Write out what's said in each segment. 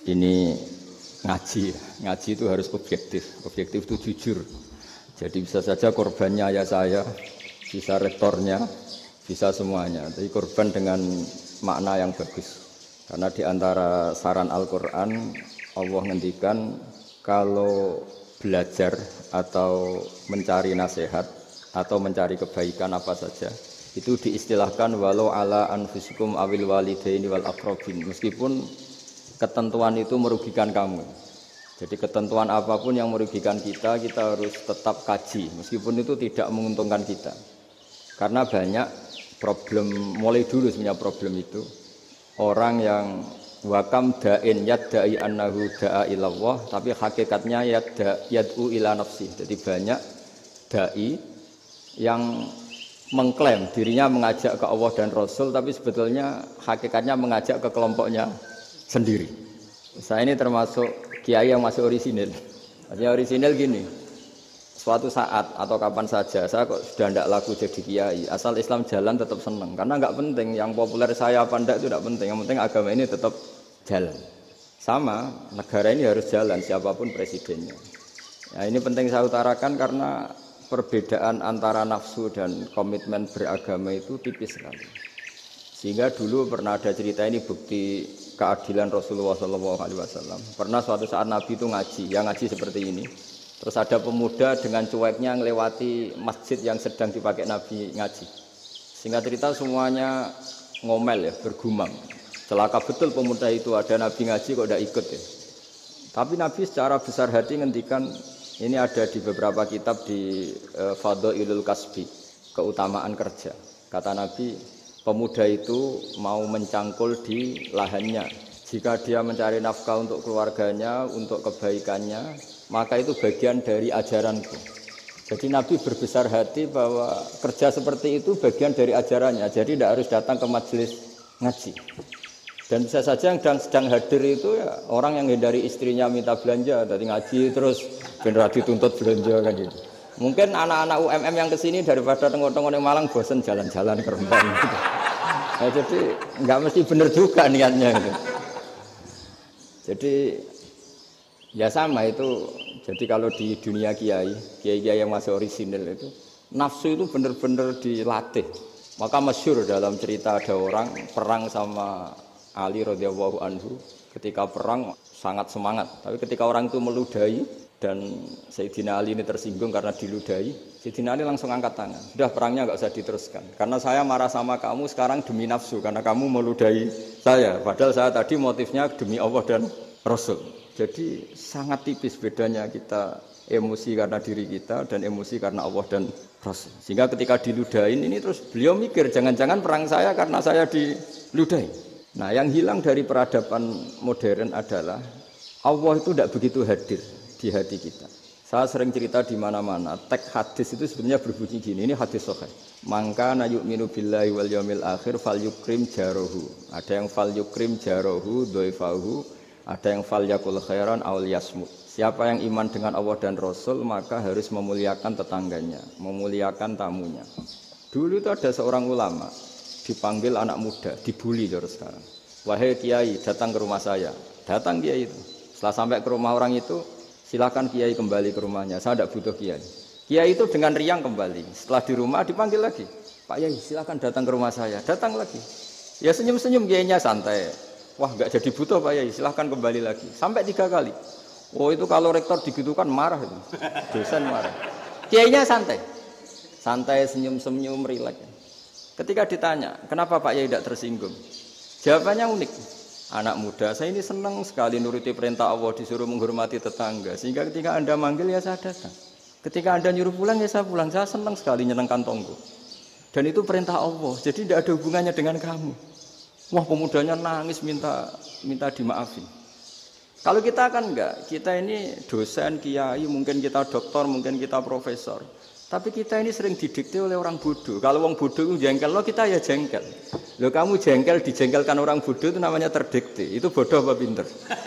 ini ngaji. Ngaji itu harus objektif. Objektif itu jujur. Jadi bisa saja korbannya ayah saya, bisa rektornya, bisa semuanya. Tapi korban dengan makna yang bagus. Karena di antara saran Al-Quran, Allah ngendikan kalau belajar atau mencari nasihat atau mencari kebaikan apa saja, itu diistilahkan walau ala anfusikum awil walidaini wal aqrabin. Meskipun ketentuan itu merugikan kamu. Jadi ketentuan apapun yang merugikan kita, kita harus tetap kaji. Meskipun itu tidak menguntungkan kita. Karena banyak problem, mulai dulu sebenarnya problem itu. Orang yang wakam da'in yadda'i annahu da'a ilallah, tapi hakikatnya yad'u ila nafsi. Jadi banyak da'i yang mengklaim dirinya mengajak ke Allah dan Rasul, tapi sebetulnya hakikatnya mengajak ke kelompoknya sendiri. Saya ini termasuk kiai yang masih orisinil. Maksudnya orisinil gini, suatu saat atau kapan saja saya kok sudah tidak laku jadi kiai, asal Islam jalan tetap senang. Karena nggak penting yang populer saya apa enggak itu tidak penting, yang penting agama ini tetap jalan. Sama, negara ini harus jalan siapapun presidennya. Nah, ini penting saya utarakan karena perbedaan antara nafsu dan komitmen beragama itu tipis sekali. Sehingga dulu pernah ada cerita, ini bukti keadilan Rasulullah SAW. Pernah suatu saat Nabi itu ngaji, yang ngaji seperti ini. Terus ada pemuda dengan cueknya melewati masjid yang sedang dipakai Nabi ngaji. Sehingga cerita semuanya ngomel ya, bergumam. Celaka betul pemuda itu, ada Nabi ngaji kok tidak ikut ya. Tapi Nabi secara besar hati ngendikan, ini ada di beberapa kitab di Fadhailul Kasbi, keutamaan kerja. Kata Nabi, pemuda itu mau mencangkul di lahannya. Jika dia mencari nafkah untuk keluarganya, untuk kebaikannya, maka itu bagian dari ajaranku. Jadi Nabi berbesar hati bahwa kerja seperti itu bagian dari ajarannya. Jadi tidak harus datang ke majelis ngaji. Dan bisa saja yang sedang hadir itu ya orang yang hindari istrinya minta belanja, dari ngaji terus bener dituntut belanja kan gitu. Mungkin anak-anak UMM yang kesini daripada tengok-tengok di Malang bosan jalan-jalan ke Rembang gitu. Nah, jadi nggak mesti bener juga niatnya gitu. Jadi ya sama itu. Jadi kalau di dunia kiai yang masih orisinil itu nafsu itu bener-bener dilatih. Maka masyhur dalam cerita ada orang perang sama Ali radhiyallahu anhu, ketika perang sangat semangat, tapi ketika orang itu meludahi dan Sayyidina Ali ini tersinggung karena diludahi, Sayyidina Ali langsung angkat tangan, sudah perangnya enggak usah diteruskan, karena saya marah sama kamu sekarang demi nafsu, karena kamu meludahi saya, padahal saya tadi motifnya demi Allah dan Rasul. Jadi sangat tipis bedanya kita emosi karena diri kita dan emosi karena Allah dan Rasul. Sehingga ketika diludahin ini terus beliau mikir, jangan-jangan perang saya karena saya diludahi. Nah, yang hilang dari peradaban modern adalah Allah itu tidak begitu hadir di hati kita. Saya sering cerita di mana-mana, teks hadis itu sebenarnya berbunyi gini, ini hadis sahih. Mangka na yu'minu billahi wal yaumil akhir fal yukrim jarohu. Ada yang fal yukrim jarohu dhaifahu, ada yang fal yakul khairan aw yasmut. Siapa yang iman dengan Allah dan Rasul maka harus memuliakan tetangganya, memuliakan tamunya. Dulu itu ada seorang ulama dipanggil anak muda, dibully terus sekarang. Wahai kiai, datang ke rumah saya. Datang kiai itu. Setelah sampai ke rumah orang itu, silakan kiai kembali ke rumahnya. Saya tidak butuh kiai. Kiai itu dengan riang kembali. Setelah di rumah dipanggil lagi. Pak Yai, silakan datang ke rumah saya. Datang lagi. Ya senyum-senyum kiainya santai. Wah, enggak jadi butuh Pak Yai, silakan kembali lagi. Sampai 3 kali. Oh, itu kalau rektor digitukan marah itu. Dosen marah. Kiainya santai. Santai, senyum-senyum, rileks. Ketika ditanya, kenapa Pak Yai tidak tersinggung? Jawabannya unik. Anak muda, saya ini senang sekali nuruti perintah Allah, disuruh menghormati tetangga. Sehingga ketika Anda manggil, ya saya datang. Ketika Anda nyuruh pulang, ya saya pulang. Saya senang sekali nyenangkan tonggo. Dan itu perintah Allah, jadi tidak ada hubungannya dengan kamu. Wah, pemudanya nangis minta dimaafin. Kalau kita kan enggak, kita ini dosen, kiai, mungkin kita doktor, mungkin kita profesor. Tapi kita ini sering didikte oleh orang bodoh. Kalau orang bodoh itu jengkel, lo kita ya jengkel. Lo kamu jengkel, dijengkelkan orang bodoh itu namanya terdikte. Itu bodoh apa pinter?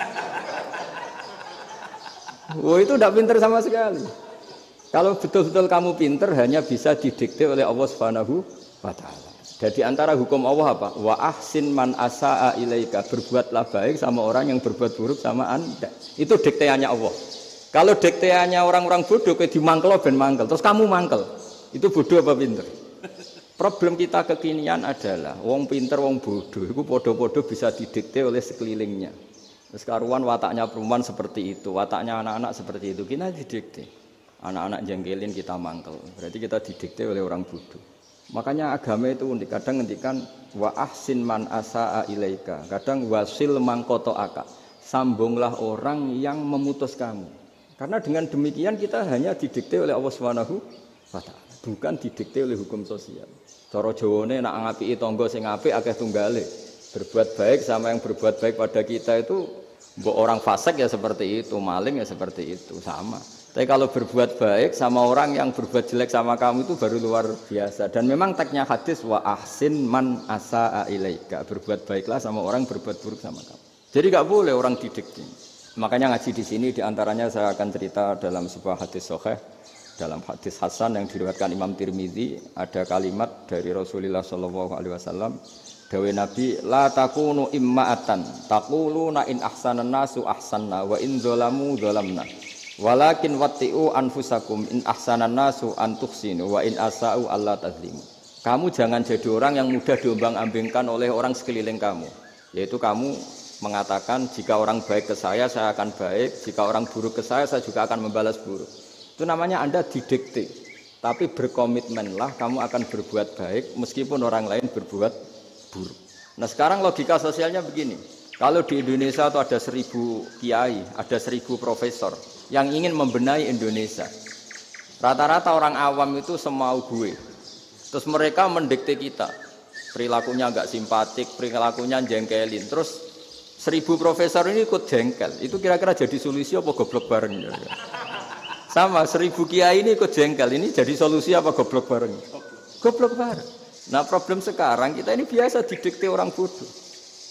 Oh, itu tidak pinter sama sekali. Kalau betul-betul kamu pinter, hanya bisa didikte oleh Allah Subhanahu wa Ta'ala. Jadi antara hukum Allah apa? Wa ahsin man asaa ilaika, berbuatlah baik sama orang yang berbuat buruk sama Anda. Itu dikteannya Allah. Kalau dikteannya orang-orang bodoh kayak dimangkel ben mangkel, terus kamu mangkel. Itu bodoh apa pinter? Problem kita kekinian adalah wong pinter wong bodoh itu podo-podo bisa didikte oleh sekelilingnya. Terus karuan wataknya perempuan seperti itu, wataknya anak-anak seperti itu, kita didikte. Anak-anak jengkelin kita mangkel. Berarti kita didikte oleh orang bodoh. Makanya agama itu unik. Kadang ngendikan wa ahsin man asaa ilaika. Kadang wasil man qata'aka. Sambunglah orang yang memutus kamu. Karena dengan demikian kita hanya didikte oleh Allah Subhanahu wa taala, bukan didikte oleh hukum sosial. Cara Jawane nak ngapiki tangga sing apik akeh tunggale. Berbuat baik sama yang berbuat baik pada kita itu mbok orang fasik ya seperti itu, maling ya seperti itu, sama. Tapi kalau berbuat baik sama orang yang berbuat jelek sama kamu itu baru luar biasa. Dan memang teksnya hadis wa ahsin man asaa ilaika. Berbuat baiklah sama orang berbuat buruk sama kamu. Jadi enggak boleh orang didikte. Makanya ngaji di sini diantaranya saya akan cerita dalam sebuah hadis sahih, dalam hadis hasan yang diriwayatkan Imam Tirmizi, ada kalimat dari Rasulullah sallallahu alaihi wasallam, dawuh Nabi, la takunu imma'atan taquluna in ahsanan nasu ahsanna wa in dzalamu dzalamna. Walakin watti'u anfusakum in ahsanan nasu an tuhsinu wa in asa'u alla tazlimu. Kamu jangan jadi orang yang mudah diombang-ambingkan oleh orang sekeliling kamu. Yaitu kamu mengatakan jika orang baik ke saya akan baik, jika orang buruk ke saya juga akan membalas buruk. Itu namanya Anda didikte. Tapi berkomitmenlah kamu akan berbuat baik meskipun orang lain berbuat buruk. Nah sekarang logika sosialnya begini. Kalau di Indonesia itu ada 1000 kiai, ada 1000 profesor yang ingin membenahi Indonesia. Rata-rata orang awam itu semau gue. Terus mereka mendikte kita. Perilakunya enggak simpatik, perilakunya jengkelin. Terus 1000 profesor ini ikut jengkel. Itu kira-kira jadi solusi apa goblok bareng? Sama 1000 kiai ini ikut jengkel. Ini jadi solusi apa goblok bareng? Goblok bareng. Nah problem sekarang kita ini biasa didikte orang bodoh.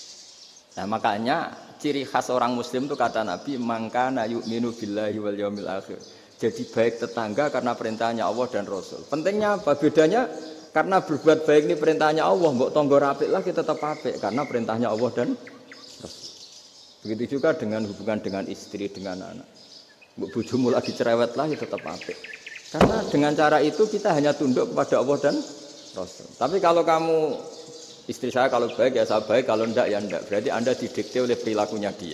Nah makanya ciri khas orang muslim itu kata Nabi mangkana yu'minu billahi wal yaumil akhir. Jadi baik tetangga karena perintahnya Allah dan Rasul. Pentingnya apa? Bedanya karena berbuat baik ini perintahnya Allah, mbok tangga apik lah kita tetap apik karena perintahnya Allah dan Rasul. Begitu juga dengan hubungan dengan istri, dengan anak. Mbok bojomu lagi cerewet lah kita tetap apik. Karena dengan cara itu kita hanya tunduk kepada Allah dan Rasul. Tapi kalau kamu istri saya kalau baik ya saya baik, kalau enggak ya enggak. Berarti Anda didikte oleh perilakunya dia.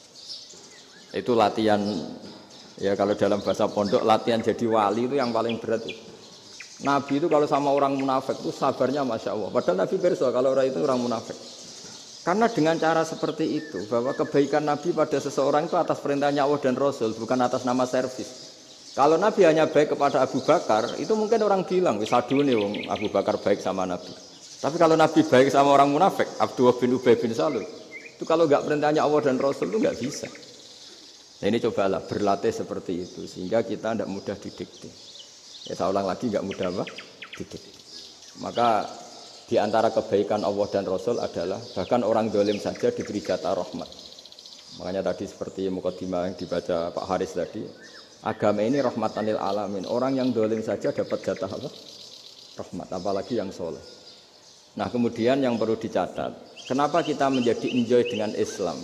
Itu latihan, ya kalau dalam bahasa pondok, latihan jadi wali itu yang paling berat. Nabi itu kalau sama orang munafik itu sabarnya Masya Allah. Padahal Nabi berso kalau orang itu orang munafik. Karena dengan cara seperti itu, bahwa kebaikan Nabi pada seseorang itu atas perintahnya Allah dan Rasul, bukan atas nama servis. Kalau Nabi hanya baik kepada Abu Bakar, itu mungkin orang bilang, wis adune wong Abu Bakar baik sama Nabi. Tapi kalau Nabi baik sama orang munafik, Abdullah bin Ubay bin Salul, itu kalau enggak perintahnya Allah dan Rasul itu enggak bisa. Nah ini cobalah berlatih seperti itu sehingga kita tidak mudah didikte. Ya saya ulang lagi enggak mudah apa? Didikte. Maka di antara kebaikan Allah dan Rasul adalah bahkan orang dolim saja diberi jatah rahmat. Makanya tadi seperti mukadimah yang dibaca Pak Haris tadi, agama ini rahmatan lil alamin. Orang yang dolim saja dapat jatah apa? Rahmat, apalagi yang soleh. Nah kemudian yang perlu dicatat, kenapa kita menjadi enjoy dengan Islam?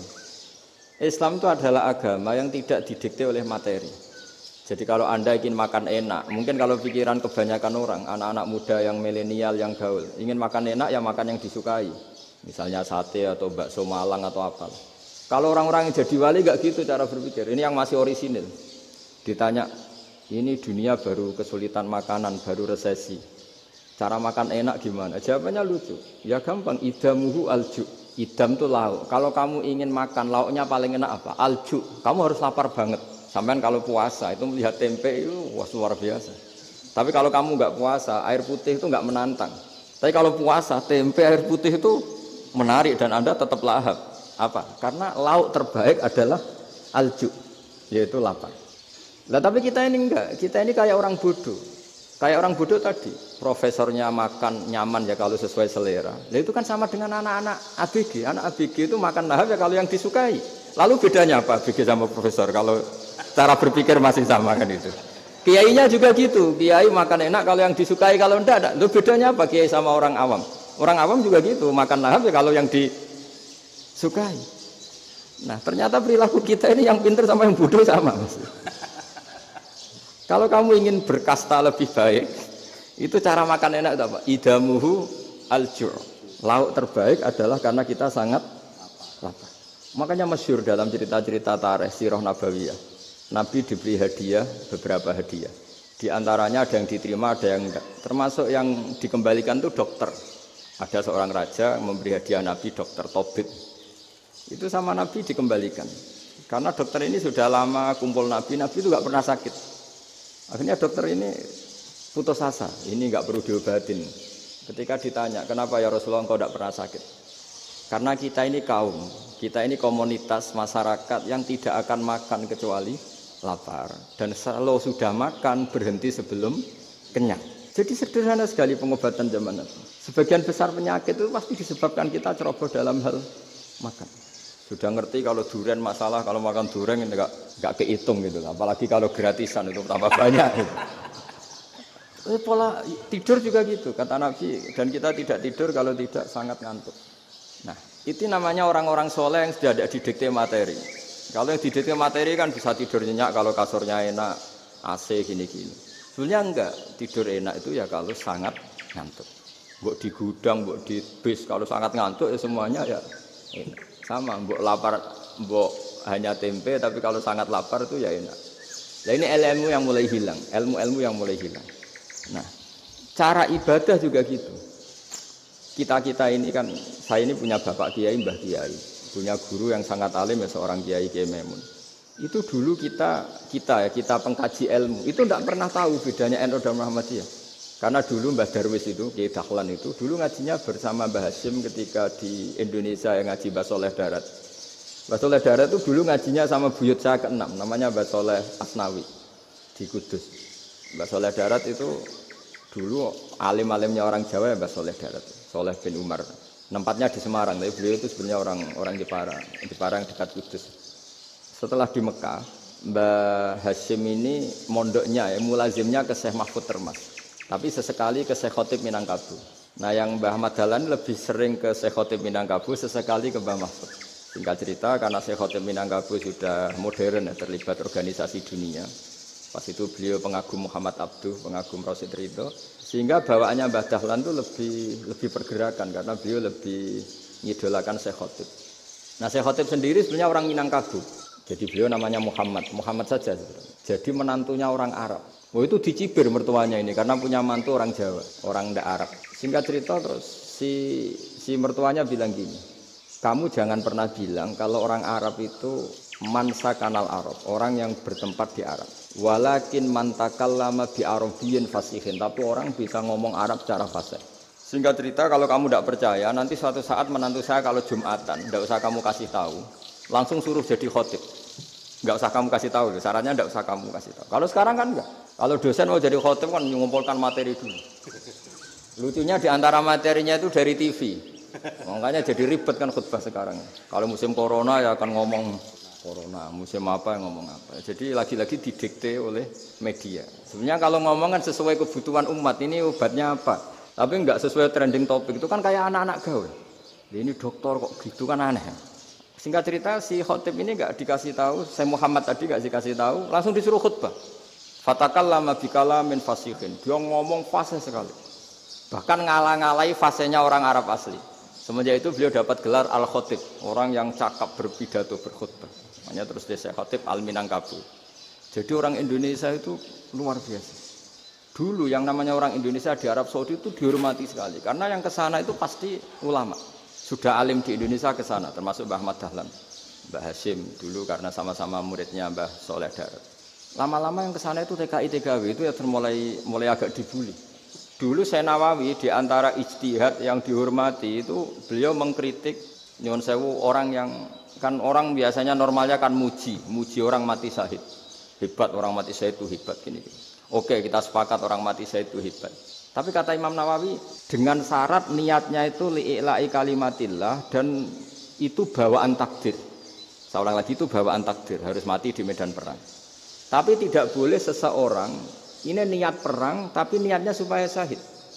Islam itu adalah agama yang tidak didikte oleh materi. Jadi kalau Anda ingin makan enak, mungkin kalau pikiran kebanyakan orang, anak-anak muda yang milenial, yang gaul, ingin makan enak ya makan yang disukai. Misalnya sate atau bakso Malang atau apa. Kalau orang-orang yang jadi wali enggak gitu cara berpikir. Ini yang masih orisinil. Ditanya, ini dunia baru kesulitan makanan, baru resesi. Cara makan enak gimana? Jawabannya lucu. Ya gampang, idamuhu alju. Idam itu lauk. Kalau kamu ingin makan lauknya paling enak apa? Alju. Kamu harus lapar banget. Sampai kalau puasa itu melihat tempe itu wah luar biasa. Tapi kalau kamu enggak puasa, air putih itu enggak menantang. Tapi kalau puasa, tempe air putih itu menarik dan Anda tetap lahap. Apa? Karena lauk terbaik adalah alju, yaitu lapar. Nah, tapi kita ini enggak. Kita ini kayak orang bodoh. Kayak orang bodoh tadi, profesornya makan nyaman ya kalau sesuai selera. Nah itu kan sama dengan anak-anak ABG. Anak ABG itu makan lahap ya kalau yang disukai. Lalu bedanya apa ABG sama profesor? Kalau cara berpikir masih sama kan itu. Kiainya juga gitu. Kiai makan enak kalau yang disukai, kalau enggak. Lalu bedanya apa kiai sama orang awam? Orang awam juga gitu, makan lahap ya kalau yang disukai. Nah ternyata perilaku kita ini yang pinter sama yang bodoh sama. Kalau kamu ingin berkasta lebih baik, itu cara makan enak itu apa? Idamuhu al-jur. Lauk terbaik adalah karena kita sangat lapar. Makanya masyhur dalam cerita-cerita tarikh sirah nabawiyah. Nabi diberi hadiah, beberapa hadiah. Di antaranya ada yang diterima, ada yang enggak. Termasuk yang dikembalikan itu dokter. Ada seorang raja memberi hadiah Nabi dokter Tobit. Itu sama Nabi dikembalikan. Karena dokter ini sudah lama kumpul Nabi itu enggak pernah sakit. Akhirnya dokter ini putus asa, ini enggak perlu diobatin. Ketika ditanya, kenapa ya Rasulullah engkau enggak pernah sakit? Karena kita ini kaum, kita ini komunitas masyarakat yang tidak akan makan kecuali lapar. Dan kalau sudah makan berhenti sebelum kenyang. Jadi sederhana sekali pengobatan zaman itu. Sebagian besar penyakit itu pasti disebabkan kita ceroboh dalam hal makan. Sudah ngerti kalau durian masalah, kalau makan durian enggak kehitung gitu. Apalagi kalau gratisan itu tambah banyak gitu. Pola tidur juga gitu, kata Nabi. Dan kita tidak tidur kalau tidak sangat ngantuk. Nah, itu namanya orang-orang soleh yang sudah ada didikte materi. Kalau yang didikte materi kan bisa tidur nyenyak kalau kasurnya enak, AC gini-gini. Sebenarnya enggak, tidur enak itu ya kalau sangat ngantuk. Mbok di gudang, mbok di bis, kalau sangat ngantuk ya semuanya ya enak. Sama, mbok lapar, mbok hanya tempe, tapi kalau sangat lapar itu ya enak. Nah ini ilmu yang mulai hilang, ilmu-ilmu yang mulai hilang. Nah, cara ibadah juga gitu. Kita ini kan, saya ini punya bapak kiai, mbah kiai, punya guru yang sangat alim ya seorang kiai Memun. Itu dulu kita pengkaji ilmu, itu tidak pernah tahu bedanya NU dan Muhammadiyah. Karena dulu Mbah Darwis itu, Kiai Dahlan itu, dulu ngajinya bersama Mbah Hasyim ketika di Indonesia yang ngaji Mbah Soleh Darat. Mbah Soleh Darat itu dulu ngajinya sama buyut saya ke-6, namanya Mbah Soleh Asnawi di Kudus. Mbah Soleh Darat itu dulu alim-alimnya orang Jawa ya Mbah Soleh Darat. Soleh bin Umar, tempatnya di Semarang, tapi beliau itu sebenarnya orang Jepara yang dekat Kudus. Setelah di Mekah, Mbah Hasyim ini mondoknya, mulazimnya ke Syekh Mahfud Termas, tapi sesekali ke Syekh Khotib Minangkabau. Nah yang Mbah Ahmad Dahlan lebih sering ke Syekh Khotib Minangkabau, sesekali ke Mbah Mahfud. Singkat cerita, karena Syekh Khotib Minangkabau sudah modern ya, terlibat organisasi dunia. Pas itu beliau pengagum Muhammad Abduh, pengagum Rasid Ridho, sehingga bawaannya Mbah Dahlan itu lebih pergerakan karena beliau lebih ngidolakan Syekh Khotib. Nah Syekh Khotib sendiri sebenarnya orang Minangkabau, jadi beliau namanya Muhammad saja sebenarnya. Jadi menantunya orang Arab. Oh itu dicibir mertuanya ini karena punya mantu orang Jawa, orang ndak Arab. Singkat cerita terus si mertuanya bilang gini, kamu jangan pernah bilang kalau orang Arab itu mansa kanal Arab, orang yang bertempat di Arab. Walakin mantakallama bi arabiyyin fasihin, tapi orang bisa ngomong Arab secara fasih. Singkat cerita kalau kamu tidak percaya, nanti suatu saat menantu saya kalau Jumatan, tidak usah kamu kasih tahu, langsung suruh jadi khotib. Enggak usah kamu kasih tahu, sarannya enggak usah kamu kasih tahu. Kalau sekarang kan enggak. Kalau dosen mau jadi khotib kan mengumpulkan materi dulu. Lucunya di antara materinya itu dari TV. Makanya jadi ribet kan khutbah sekarang. Kalau musim corona ya akan ngomong corona, musim apa yang ngomong apa. Jadi lagi-lagi didikte oleh media. Sebenarnya kalau ngomong kan sesuai kebutuhan umat, ini obatnya apa. Tapi enggak sesuai trending topik, itu kan kayak anak-anak gaul. Ini dokter kok gitu kan aneh. Singkat cerita si khotib ini enggak dikasih tahu, saya Muhammad tadi enggak dikasih tahu, langsung disuruh khutbah. Fatakallama bikalamin fasihin. Dia ngomong fasih sekali. Bahkan ngalah-ngalahi fasihnya orang Arab asli. Semenjak itu beliau dapat gelar Al-Khotib, orang yang cakap berpidato berkhutbah. Makanya terus dia Khotib Al-Minangkabau. Jadi orang Indonesia itu luar biasa. Dulu yang namanya orang Indonesia di Arab Saudi itu dihormati sekali. Karena yang ke sana itu pasti ulama. Sudah alim di Indonesia ke sana, termasuk Mbah Ahmad Dahlan, Mbah Hasyim dulu karena sama-sama muridnya Mbah Soleh Darat. Lama-lama yang ke sana itu TKI TKW itu ya mulai agak dibully. Dulu Syekh Nawawi di antara ijtihad yang dihormati itu beliau mengkritik nyuwun sewu orang yang kan orang biasanya normalnya kan muji orang mati syahid. Hebat orang mati syahid itu hebat gini. Oke, kita sepakat orang mati syahid itu hebat. Tapi kata Imam Nawawi dengan syarat niatnya itu li'ila'i kalimatillah dan itu bawaan takdir. Saya ulang lagi itu bawaan takdir, harus mati di medan perang. Tapi tidak boleh seseorang ini niat perang, tapi niatnya supaya syahid.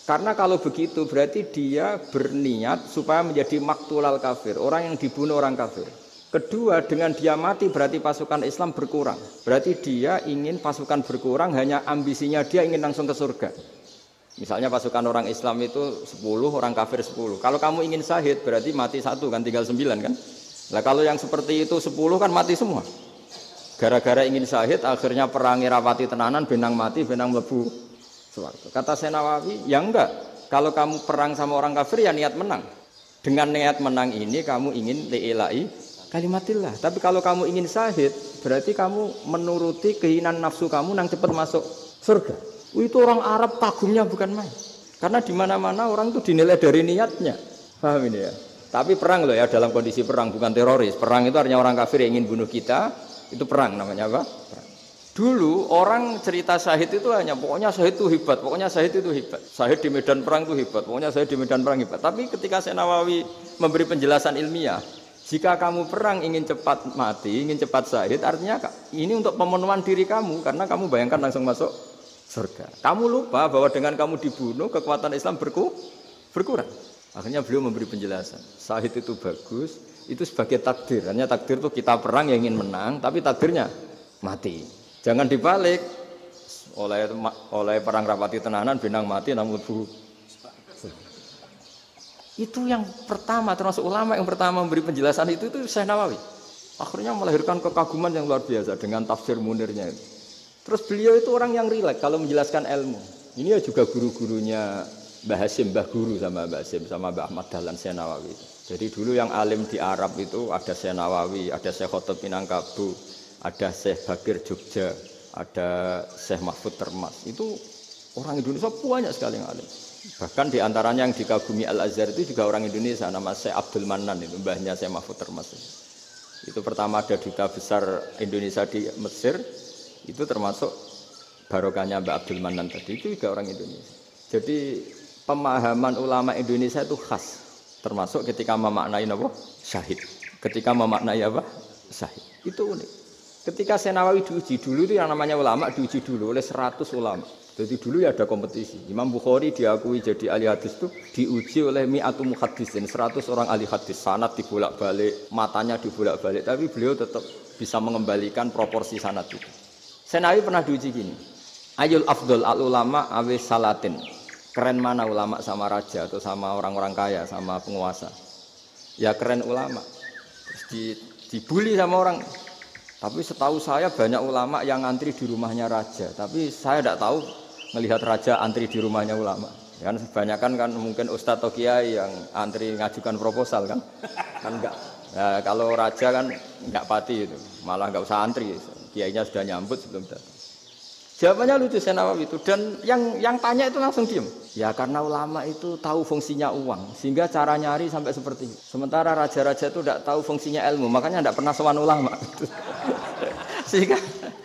Karena kalau begitu berarti dia berniat supaya menjadi maktulal kafir, orang yang dibunuh orang kafir. Kedua, dengan dia mati berarti pasukan Islam berkurang. Berarti dia ingin pasukan berkurang, hanya ambisinya dia ingin langsung ke surga. Misalnya pasukan orang Islam itu 10, orang kafir 10. Kalau kamu ingin syahid berarti mati 1 kan, tinggal 9 kan. Lah kalau yang seperti itu 10 kan mati semua. Gara-gara ingin syahid akhirnya perangi rapati tenanan, benang mati, benang mlebu swarga. Kata Senawawi, ya enggak. Kalau kamu perang sama orang kafir ya niat menang. Dengan niat menang ini kamu ingin li'ilai kalimatillah. Tapi kalau kamu ingin syahid, berarti kamu menuruti keinginan nafsu kamu nang cepat masuk surga. Itu orang Arab kagumnya bukan main. Karena di mana-mana orang itu dinilai dari niatnya. Paham ini ya? Tapi perang loh ya, dalam kondisi perang, bukan teroris. Perang itu artinya orang kafir yang ingin bunuh kita, itu perang namanya apa? Perang. Dulu orang cerita syahid itu hanya pokoknya syahid itu hebat, pokoknya syahid itu hebat. Syahid di medan perang itu hebat, pokoknya syahid di medan perang hebat. Tapi ketika Senawawi memberi penjelasan ilmiah, jika kamu perang ingin cepat mati, ingin cepat syahid, artinya ini untuk pemenuhan diri kamu, karena kamu bayangkan langsung masuk surga. Kamu lupa bahwa dengan kamu dibunuh, kekuatan Islam berkurang. Akhirnya beliau memberi penjelasan, syahid itu bagus, itu sebagai takdir. Hanya takdir itu kita perang yang ingin menang, tapi takdirnya mati. Jangan dibalik, oleh perang rapati tenanan, benang mati, namun itu yang pertama, termasuk ulama yang pertama memberi penjelasan itu Syekh Nawawi. Akhirnya melahirkan kekaguman yang luar biasa dengan tafsir Munirnya itu. Terus beliau itu orang yang rileks kalau menjelaskan ilmu. Ini ya juga guru-gurunya Mbah Hasyim, Mbah Guru sama Mbah Hasyim, sama Mbah Ahmad Dahlan Syekh Nawawi. Jadi dulu yang alim di Arab itu ada Syekh Nawawi, ada Syekh Khotib Minangkabau, ada Syekh Bakir Jogja, ada Syekh Mahfud Termas. Itu orang Indonesia banyak sekali yang alim. Bahkan diantaranya yang dikagumi Al-Azhar itu juga orang Indonesia, nama Syekh Abdul Manan, itu mbahnya Syekh Mahfud Termas. Itu pertama ada duta besar Indonesia di Mesir, itu termasuk barokahnya Mbak Abdul Manan tadi, itu juga orang Indonesia. Jadi pemahaman ulama Indonesia itu khas, termasuk ketika memaknai apa? Syahid. Ketika memaknai apa? Syahid. Itu unik. Ketika Senawawi diuji dulu itu yang namanya ulama diuji dulu oleh 100 ulama. Jadi dulu ya ada kompetisi. Imam Bukhari diakui jadi ahli hadis itu diuji oleh mi'atu muhaddisin, 100 orang ahli hadis. Sanad dibolak-balik, matanya dibolak-balik, tapi beliau tetap bisa mengembalikan proporsi sanad itu. Senawi pernah diuji gini. Ayul afdol al ulama awis salatin. Keren mana ulama sama raja atau sama orang-orang kaya, sama penguasa? Ya keren ulama. Terus dibully sama orang. Tapi setahu saya banyak ulama yang antri di rumahnya raja. Tapi saya tidak tahu melihat raja antri di rumahnya ulama. Ya, kan kebanyakan kan mungkin ustadz atau kiai yang antri ngajukan proposal kan enggak. Nah, kalau raja kan enggak pati itu, malah enggak usah antri. Kiainya sudah nyambut sebelum datang. Jawabannya lucu Senawawi itu, dan yang tanya itu langsung diem. Ya karena ulama itu tahu fungsinya uang, sehingga cara nyari sampai seperti itu. Sementara raja-raja itu tidak tahu fungsinya ilmu, makanya tidak pernah sowan ulama. Sehingga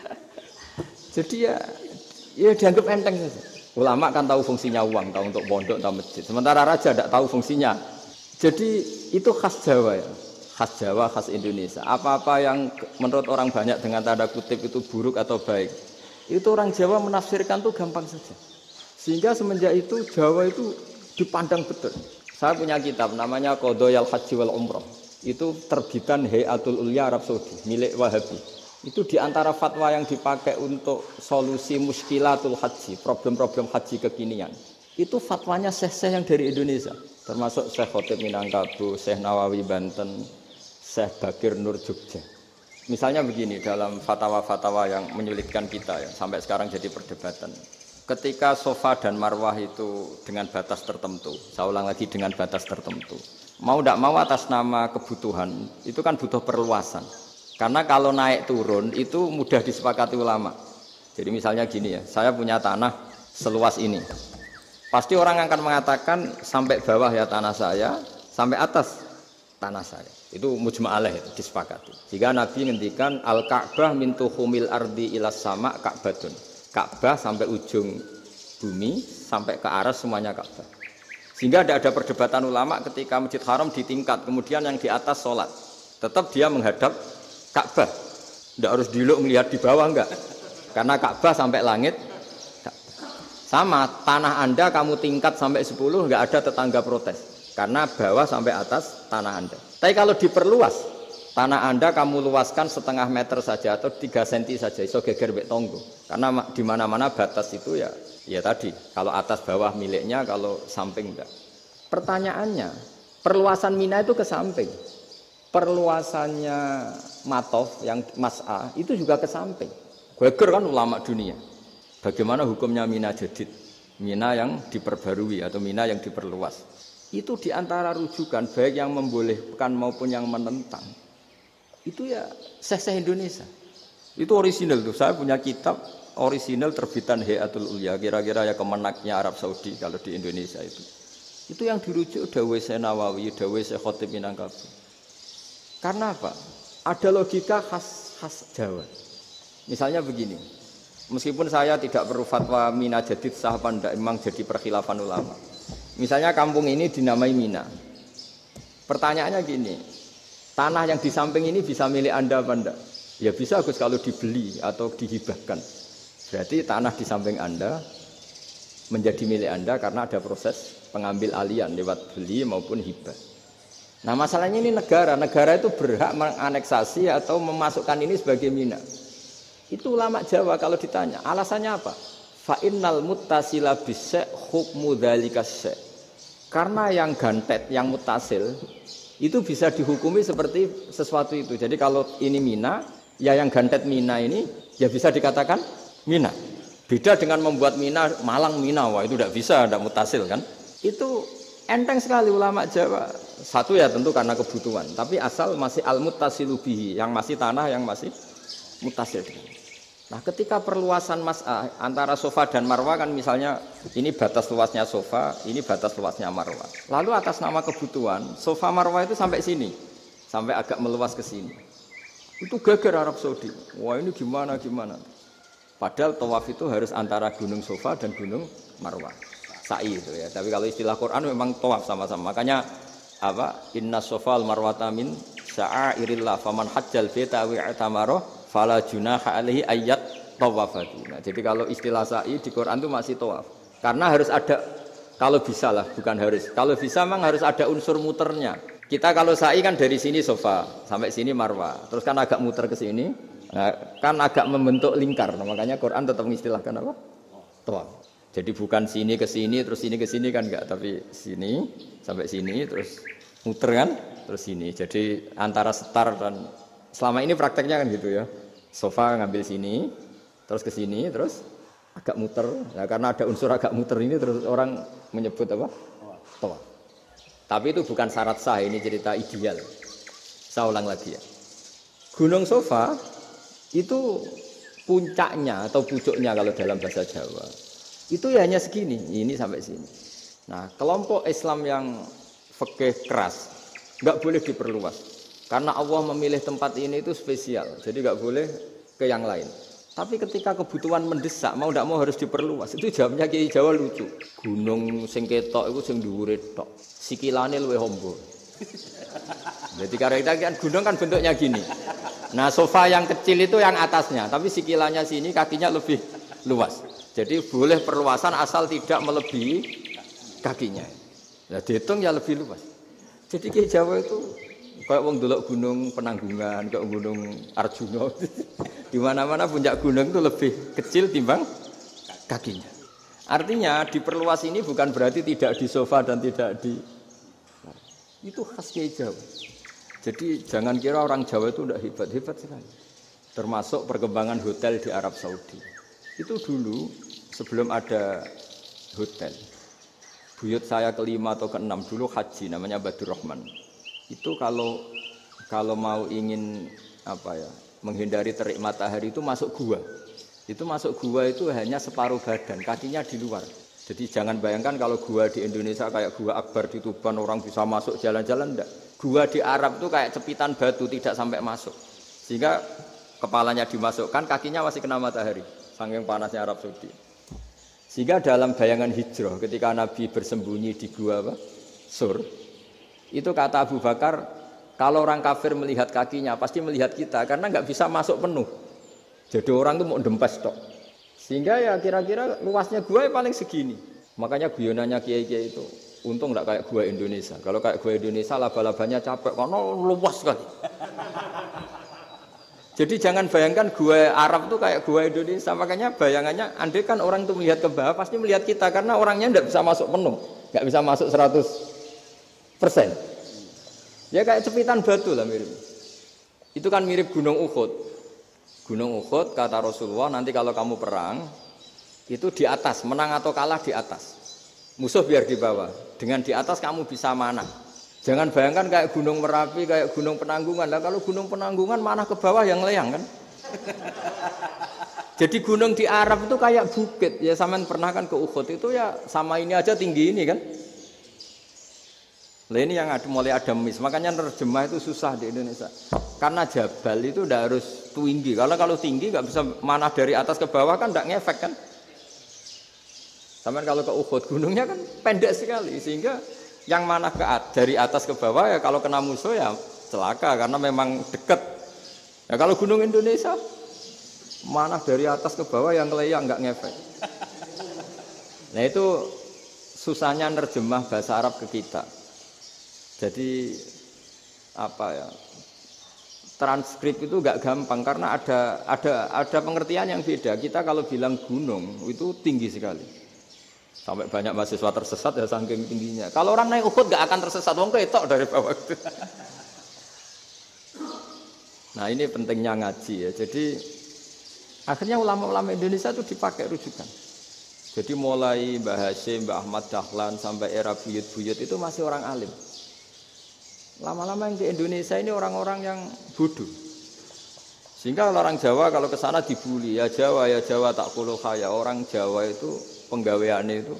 jadi ya dianggap enteng saja. Ulama kan tahu fungsinya uang, tahu untuk pondok, tahu masjid. Sementara raja tidak tahu fungsinya. Jadi itu khas Jawa ya, khas Jawa, khas Indonesia. Apa-apa yang menurut orang banyak dengan tanda kutip itu buruk atau baik, itu orang Jawa menafsirkan tuh gampang saja. Sehingga semenjak itu Jawa itu dipandang betul. Saya punya kitab namanya Qadhayal Haji wal Umrah. Itu terbitan Hayatul Ulya Arab Saudi, milik Wahabi. Itu diantara fatwa yang dipakai untuk solusi muskilatul haji, problem-problem haji kekinian. Itu fatwanya syekh-syekh yang dari Indonesia, termasuk Syekh Khotib Minangkabau, Syekh Nawawi Banten, Syekh Bakir Nur Jogja. Misalnya begini, dalam fatwa-fatwa yang menyulitkan kita ya, sampai sekarang jadi perdebatan. Ketika Safa dan Marwah itu dengan batas tertentu, saya ulang lagi dengan batas tertentu. Mau tidak mau atas nama kebutuhan, itu kan butuh perluasan. Karena kalau naik turun itu mudah disepakati ulama. Jadi misalnya gini ya, saya punya tanah seluas ini. Pasti orang akan mengatakan sampai bawah ya tanah saya, sampai atas tanah saya. Itu mujma' alaih, disepakati. Jika Nabi ngendikan al-Ka'bah min tuhumil ardi ilas sama Ka'batun. Ka'bah sampai ujung bumi, sampai ke aras semuanya Ka'bah. Sehingga tidak ada perdebatan ulama ketika Masjid Haram ditingkat, kemudian yang di atas sholat. Tetap dia menghadap Ka'bah, tidak harus diluk melihat di bawah enggak, karena Ka'bah sampai langit. Sama, tanah Anda kamu tingkat sampai 10, nggak ada tetangga protes. Karena bawah sampai atas tanah Anda. Tapi kalau diperluas, tanah Anda kamu luaskan setengah meter saja atau 3 cm saja, iso geger mbek tonggo. Karena di mana-mana batas itu ya tadi, kalau atas bawah miliknya, kalau samping enggak. Pertanyaannya, perluasan Mina itu ke samping. Perluasannya Matof yang Mas'a itu juga ke samping. Geger kan ulama dunia. Bagaimana hukumnya Mina Jadid? Mina yang diperbarui atau Mina yang diperluas. Itu diantara rujukan baik yang membolehkan maupun yang menentang. Itu ya Syekh Indonesia. Itu orisinal tuh. Saya punya kitab orisinal terbitan Hayatul Ulya, kira-kira ya kemenaknya Arab Saudi kalau di Indonesia itu. Itu yang dirujuk Dawai Syekh Nawawi, Dawai Syekh Khatib Minangkabau. Karena apa? Ada logika khas Jawa. Misalnya begini. Meskipun saya tidak perlu fatwa Mina Jadid sah apa enggak, memang jadi perkhilafan ulama. Misalnya kampung ini dinamai Mina. Pertanyaannya gini, tanah yang di samping ini bisa milik Anda apa enggak? Ya bisa Gus kalau dibeli atau dihibahkan. Berarti tanah di samping Anda menjadi milik Anda karena ada proses pengambil alian lewat beli maupun hibah. Nah masalahnya ini negara itu berhak menganeksasi atau memasukkan ini sebagai Mina. Itu ulama Jawa kalau ditanya, alasannya apa? Fa innal muttasila bis-syai' hukmu dzalika syai'. Karena yang gantet, yang mutasil itu bisa dihukumi seperti sesuatu itu. Jadi kalau ini Mina, ya yang gantet Mina ini ya bisa dikatakan Mina. Beda dengan membuat Mina Malang Mina, wah itu tidak bisa, tidak mutasil kan? Itu enteng sekali ulama Jawa. Satu ya tentu karena kebutuhan, tapi asal masih al-muttasilu bihi, yang masih tanah yang masih mutasil. Nah ketika perluasan mas'ah antara sofa dan marwah kan misalnya ini batas luasnya sofa, ini batas luasnya marwah. Lalu atas nama kebutuhan, sofa marwah itu sampai sini, sampai agak meluas ke sini. Itu geger Arab Saudi. Wah ini gimana? Padahal tawaf itu harus antara gunung sofa dan gunung marwah. Sa'i itu ya. Tapi kalau istilah Quran memang tawaf sama-sama. Makanya apa? Inna sofal marwata min sya'airillah faman hajjal baita wa i'tamara fala junaha alaihi ayat tawafati. Nah, jadi kalau istilah sa'i di Quran itu masih tawaf. Karena harus ada, kalau bisa lah, bukan harus. Kalau bisa memang harus ada unsur muternya. Kita kalau sa'i kan dari sini sofa sampai sini marwah. Terus kan agak muter ke sini, nah, kan agak membentuk lingkar. Nah, makanya Quran tetap mengistilahkan apa? Tawaf. Jadi bukan sini ke sini terus sini ke sini kan enggak, tapi sini sampai sini terus muter kan, terus sini. Jadi antara setar dan selama ini prakteknya kan gitu ya. Sofa ngambil sini, terus ke sini, terus agak muter. Nah, karena ada unsur agak muter ini terus orang menyebut apa? Tawaf. Tapi itu bukan syarat sah, ini cerita ideal. Saya ulang lagi ya. Gunung Sofa itu puncaknya atau pucuknya kalau dalam bahasa Jawa. Itu ya hanya segini, ini sampai sini. Nah, kelompok Islam yang fikih keras enggak boleh diperluas. Karena Allah memilih tempat ini itu spesial, jadi nggak boleh ke yang lain. Tapi ketika kebutuhan mendesak, mau tidak mau harus diperluas. Itu jawabnya Kiai Jawa lucu. Gunung sing ketok itu sing dhuwure tok. Sikilane luwih hombo. Jadi karena kan gunung kan bentuknya gini. Nah sofa yang kecil itu yang atasnya, tapi sikilannya sini kakinya lebih luas. Jadi boleh perluasan asal tidak melebihi kakinya. Nah dihitung ya lebih luas. Jadi Kiai Jawa itu kayak wong delok gunung Penanggungan, kayak gunung Arjuna. Di mana-mana puncak gunung itu lebih kecil timbang kakinya. Artinya diperluas ini bukan berarti tidak di sofa dan tidak di. Itu khas Kiai Jawa. Jadi jangan kira orang Jawa itu tidak hebat sekali. Termasuk perkembangan hotel di Arab Saudi. Itu dulu sebelum ada hotel. Buyut saya kelima atau keenam dulu haji namanya Badur Rahman. Itu kalau mau ingin menghindari terik matahari itu masuk gua. Itu masuk gua itu hanya separuh badan, kakinya di luar. Jadi jangan bayangkan kalau gua di Indonesia kayak gua Akbar di Tuban orang bisa masuk jalan-jalan enggak. Gua di Arab itu kayak cepitan batu tidak sampai masuk. Sehingga kepalanya dimasukkan, kakinya masih kena matahari. Saking panasnya Arab Saudi. Sehingga dalam bayangan hijrah ketika Nabi bersembunyi di gua Sur, itu kata Abu Bakar, kalau orang kafir melihat kakinya pasti melihat kita karena nggak bisa masuk penuh. Jadi orang itu mau dempes tok. Sehingga ya kira-kira luasnya gua ya paling segini. Makanya guyonannya kiai-kiai itu untung enggak kayak gua Indonesia. Kalau kayak gua Indonesia laba-labanya capek karena luas sekali. Jadi jangan bayangkan gua Arab tuh kayak gua Indonesia. Makanya bayangannya andai kan orang itu melihat ke bawah pasti melihat kita karena orangnya enggak bisa masuk penuh, enggak bisa masuk 100%. Ya kayak cepitan batu lah mirip. Itu kan mirip Gunung Uhud. Gunung Uhud kata Rasulullah nanti kalau kamu perang itu di atas, menang atau kalah di atas. Musuh biar di bawah. Dengan di atas kamu bisa manah. Jangan bayangkan kayak Gunung Merapi, kayak Gunung Penanggungan. Lah kalau Gunung Penanggungan manah ke bawah yang leyang kan. Jadi gunung di Arab itu kayak bukit. Ya sampean pernah kan ke Uhud itu ya sama ini aja tinggi ini kan. Nah ini yang mulai ada mis. Makanya nerjemah itu susah di Indonesia. Karena jabal itu udah harus tinggi. Kalau tinggi nggak bisa manah dari atas ke bawah kan nggak ngefek kan. Sampai kalau ke Uhud gunungnya kan pendek sekali sehingga yang mana dari atas ke bawah ya kalau kena musuh ya celaka karena memang dekat. Ya kalau gunung Indonesia mana dari atas ke bawah yang keleyang nggak ngefek. Nah itu susahnya nerjemah bahasa Arab ke kita. Jadi apa ya? Transkrip itu nggak gampang karena ada pengertian yang beda. Kita kalau bilang gunung itu tinggi sekali. Sampai banyak mahasiswa tersesat ya saking tingginya. Kalau orang naik Uhud gak akan tersesat, wong ketok dari bawah. Nah ini pentingnya ngaji ya. Jadi akhirnya ulama-ulama Indonesia itu dipakai rujukan. Jadi mulai Mbah Hasyim, Mbah Ahmad Dahlan sampai era buyut-buyut itu masih orang alim. Lama-lama yang di Indonesia ini orang-orang yang bodoh. Sehingga orang Jawa kalau ke sana dibully, ya Jawa tak kuluh kaya. Orang Jawa itu penggaweannya itu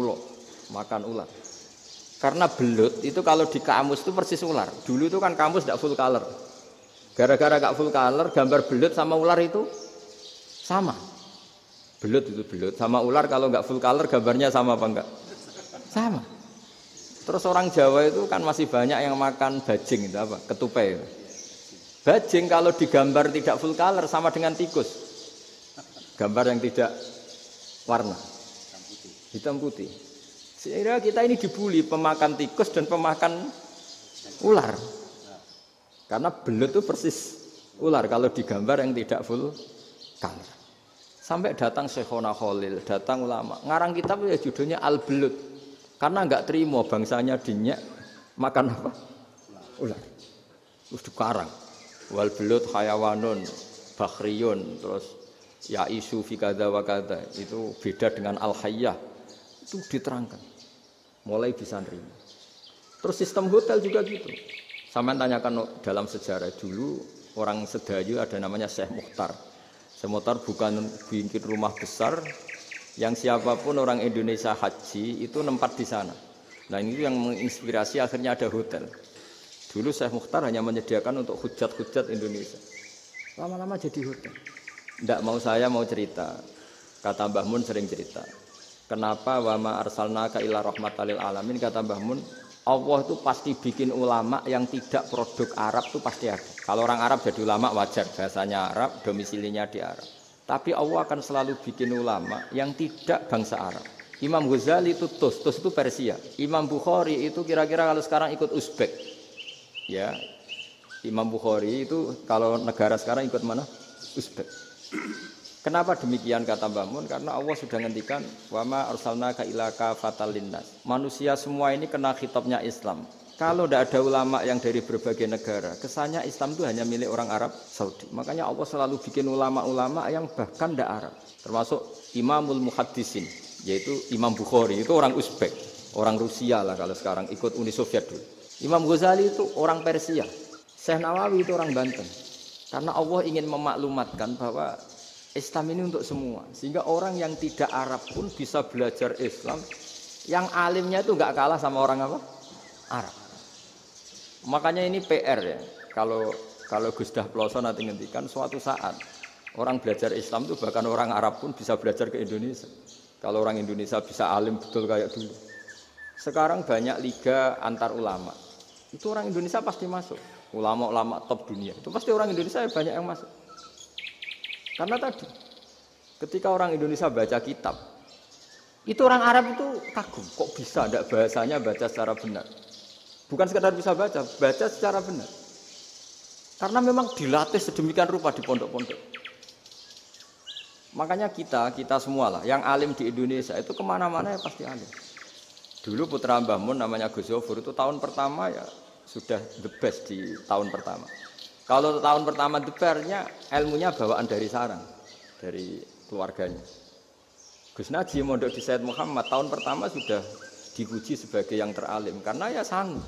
makan ular. Karena belut itu kalau di kamus itu persis ular. Dulu itu kan kamus tidak full color. Gara-gara gak full color, gambar belut sama ular itu sama. Belut itu belut sama ular kalau gak full color gambarnya sama apa enggak? Sama. Terus orang Jawa itu kan masih banyak yang makan bajing itu apa? Ketupai itu. Bajing kalau digambar tidak full color sama dengan tikus. Gambar yang tidak warna. Hitam putih. Sehingga kita ini dibully pemakan tikus dan pemakan ular. Karena belut itu persis ular kalau digambar yang tidak full color. Sampai datang Syekhona Khalil, datang ulama. Ngarang kitab ya judulnya Al-Belut. Karena enggak terima bangsanya dinyak makan apa? Ular. Terus dikarang. Wal belut hayawanun bakhriyun terus ya isu fi kadza wa kadza. Itu beda dengan al-hayyah. Itu diterangkan. Mulai bisa nerima. Terus sistem hotel juga gitu. Sampeyan tanyakan dalam sejarah dulu orang Sedayu ada namanya Syekh Mukhtar. Syekh Mukhtar bukan bikin rumah besar yang siapapun orang Indonesia haji itu nempat di sana. Nah ini yang menginspirasi akhirnya ada hotel. Dulu Syekh Mukhtar hanya menyediakan untuk hujat-hujat Indonesia. Lama-lama jadi hotel. Tidak mau saya mau cerita. Kata Mbah Mun sering cerita. Kenapa wama arsalnaka ila rahmatal lil alamin, kata Mbah Mun, Allah itu pasti bikin ulama yang tidak produk Arab itu pasti ada. Kalau orang Arab jadi ulama wajar, bahasanya Arab, domisilinya di Arab. Tapi Allah akan selalu bikin ulama yang tidak bangsa Arab. Imam Ghazali itu Tus itu Persia. Imam Bukhari itu kira-kira kalau sekarang ikut Uzbek. Ya, Imam Bukhari itu kalau negara sekarang ikut mana? Uzbek. Kenapa demikian kata Mbah Mun? Karena Allah sudah ngendikan wama arsalnaka ila kafatal linnas. Manusia semua ini kena khitabnya Islam. Kalau tidak ada ulama yang dari berbagai negara, kesannya Islam itu hanya milik orang Arab Saudi. Makanya Allah selalu bikin ulama-ulama yang bahkan tidak Arab. Termasuk Imamul Muhaddisin, yaitu Imam Bukhari, itu orang Uzbek. Orang Rusia lah kalau sekarang ikut Uni Soviet dulu. Imam Ghazali itu orang Persia. Syekh Nawawi itu orang Banten. Karena Allah ingin memaklumatkan bahwa Islam ini untuk semua. Sehingga orang yang tidak Arab pun bisa belajar Islam. Yang alimnya itu nggak kalah sama orang apa? Arab. Makanya ini PR ya. Kalau Gus Dah Ploso nanti ngendikan suatu saat orang belajar Islam itu bahkan orang Arab pun bisa belajar ke Indonesia. Kalau orang Indonesia bisa alim betul kayak dulu. Sekarang banyak liga antar ulama. Itu orang Indonesia pasti masuk. Ulama-ulama top dunia. Itu pasti orang Indonesia banyak yang masuk. Karena tadi Ketika orang Indonesia baca kitab, itu orang Arab itu kagum, kok bisa ndak bahasanya baca secara benar. Bukan sekedar bisa baca secara benar. Karena memang dilatih sedemikian rupa di pondok-pondok. Makanya kita semua lah, yang alim di Indonesia itu kemana-mana ya pasti alim. Dulu putra Mbah Mun namanya Gus Zofur itu tahun pertama ya sudah the best di tahun pertama. Kalau tahun pertama the bestnya ilmunya bawaan dari sarang, dari keluarganya. Gus Naji mondok di Said Muhammad tahun pertama sudah dipuji sebagai yang teralim karena ya sanggup.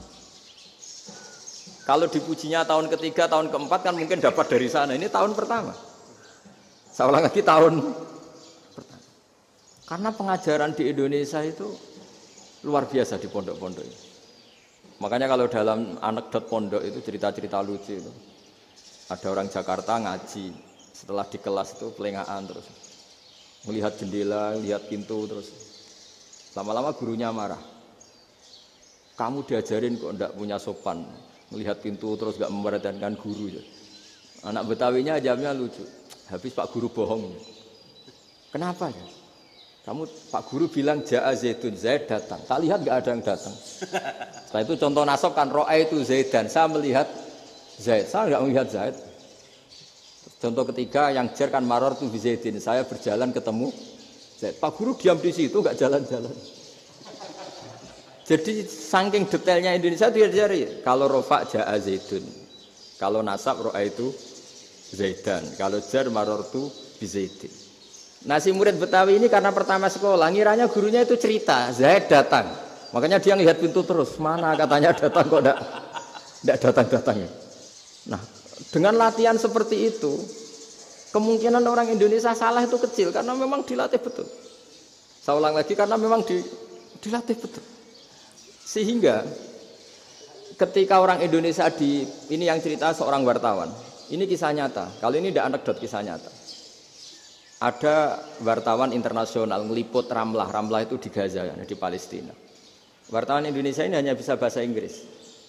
Kalau dipujinya tahun ketiga, tahun keempat kan mungkin dapat dari sana. Ini tahun pertama. Saya ulang lagi tahun pertama. Karena pengajaran di Indonesia itu luar biasa di pondok-pondok ini. Makanya kalau dalam anekdot pondok itu cerita-cerita lucu itu. Ada orang Jakarta ngaji, setelah di kelas itu pelengahan terus. Melihat jendela, lihat pintu terus. Lama-lama gurunya marah. Kamu diajarin kok enggak punya sopan. Melihat pintu terus enggak memperhatikan guru. Anak Betawinya jawabnya lucu. Habis Pak Guru bohong. Kenapa ya? Kamu Pak Guru bilang Ja'a Zaidun, Zaid datang. Tak lihat enggak ada yang datang. Setelah itu contoh nasab kan ro'a itu Zaidan. Saya melihat Zaid, saya enggak melihat Zaid. Contoh ketiga yang jar kan maror tu Zaidin. Saya berjalan ketemu Zaid. Pak Guru diam di situ enggak jalan-jalan. Jadi saking detailnya Indonesia dia cari. Kalau rofa Ja'a Zaidun. Kalau nasab ro'a itu Zaidan, kalau jar marortu bi Zaidin. Nah si murid Betawi ini karena pertama sekolah, ngiranya gurunya itu cerita, Zaid datang. Makanya dia ngelihat pintu terus, mana katanya datang kok enggak datang-datang. Nah, dengan latihan seperti itu, kemungkinan orang Indonesia salah itu kecil karena memang dilatih betul. Saya ulang lagi karena memang dilatih betul. Sehingga ketika orang Indonesia ini yang cerita seorang wartawan. Ini kisah nyata. Kalau ini tidak anekdot, kisah nyata. Ada wartawan internasional ngeliput Ramlah. Ramlah itu di Gaza, ya, di Palestina. Wartawan Indonesia ini hanya bisa bahasa Inggris.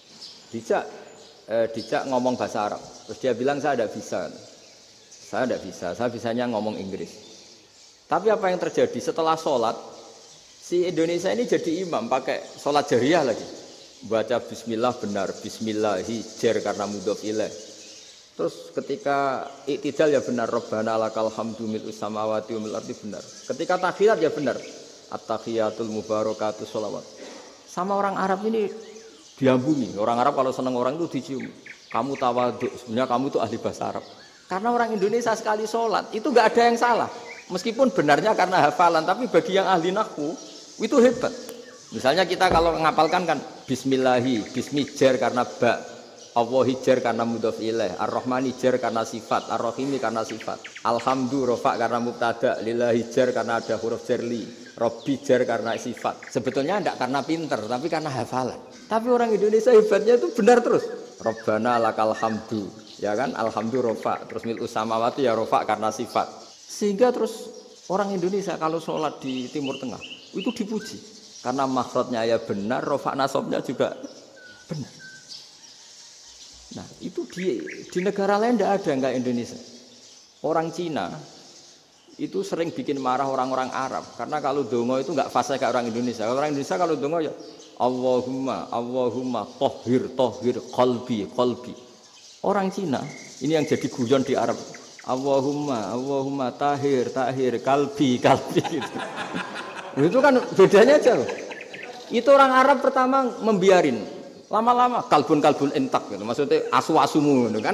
Dijak ngomong bahasa Arab. Terus dia bilang saya tidak bisa. Saya tidak bisa. Saya bisanya ngomong Inggris. Tapi apa yang terjadi setelah sholat? Si Indonesia ini jadi imam pakai sholat jariyah lagi. Baca Bismillah benar. Bismillahi jar karena mudhof ilaih. Terus ketika iktidal ya benar, Rabbana lakal hamdu mil'us samawati wa mil'ul ardi benar. Ketika tahiyat ya benar, at-tahiyatul mubarakatuh sholawat. Sama orang Arab ini diambungi. Orang Arab kalau senang orang itu dicium. Kamu tawaduk, sebenarnya kamu itu ahli bahasa Arab. Karena orang Indonesia sekali sholat itu nggak ada yang salah. Meskipun benarnya karena hafalan, tapi bagi yang ahli nahwu itu hebat. Misalnya kita kalau ngapalkan kan Bismillahi, Bismijar karena ba. Allah hijar karena mudhof ilaih, Ar-Rahman hijar karena sifat, Ar-Rahimi karena sifat, Alhamdu rofa karena mubtada, Lillah hijar karena ada huruf jarli, Robbi jar karena sifat. Sebetulnya tidak karena pinter, tapi karena hafalan. Tapi orang Indonesia hebatnya itu benar terus. Rabbana lakal hamdu, ya kan? Alhamdu rofa, terus mil'us samawati ya rofa karena sifat. Sehingga terus orang Indonesia kalau sholat di Timur Tengah itu dipuji karena makhrajnya ya benar, rofa nasabnya juga benar. Nah itu di negara lain tidak ada enggak Indonesia. Orang Cina itu sering bikin marah orang-orang Arab karena kalau dongo itu enggak fasih kayak orang Indonesia. Orang Indonesia kalau dongo ya Allahumma tohhir qalbi. Orang Cina ini yang jadi guyon di Arab. Allahumma tahir kalbi gitu. Itu kan bedanya aja loh. Itu orang Arab pertama membiarin. Lama-lama kalbun entak gitu. Maksudnya asu-asumu gitu.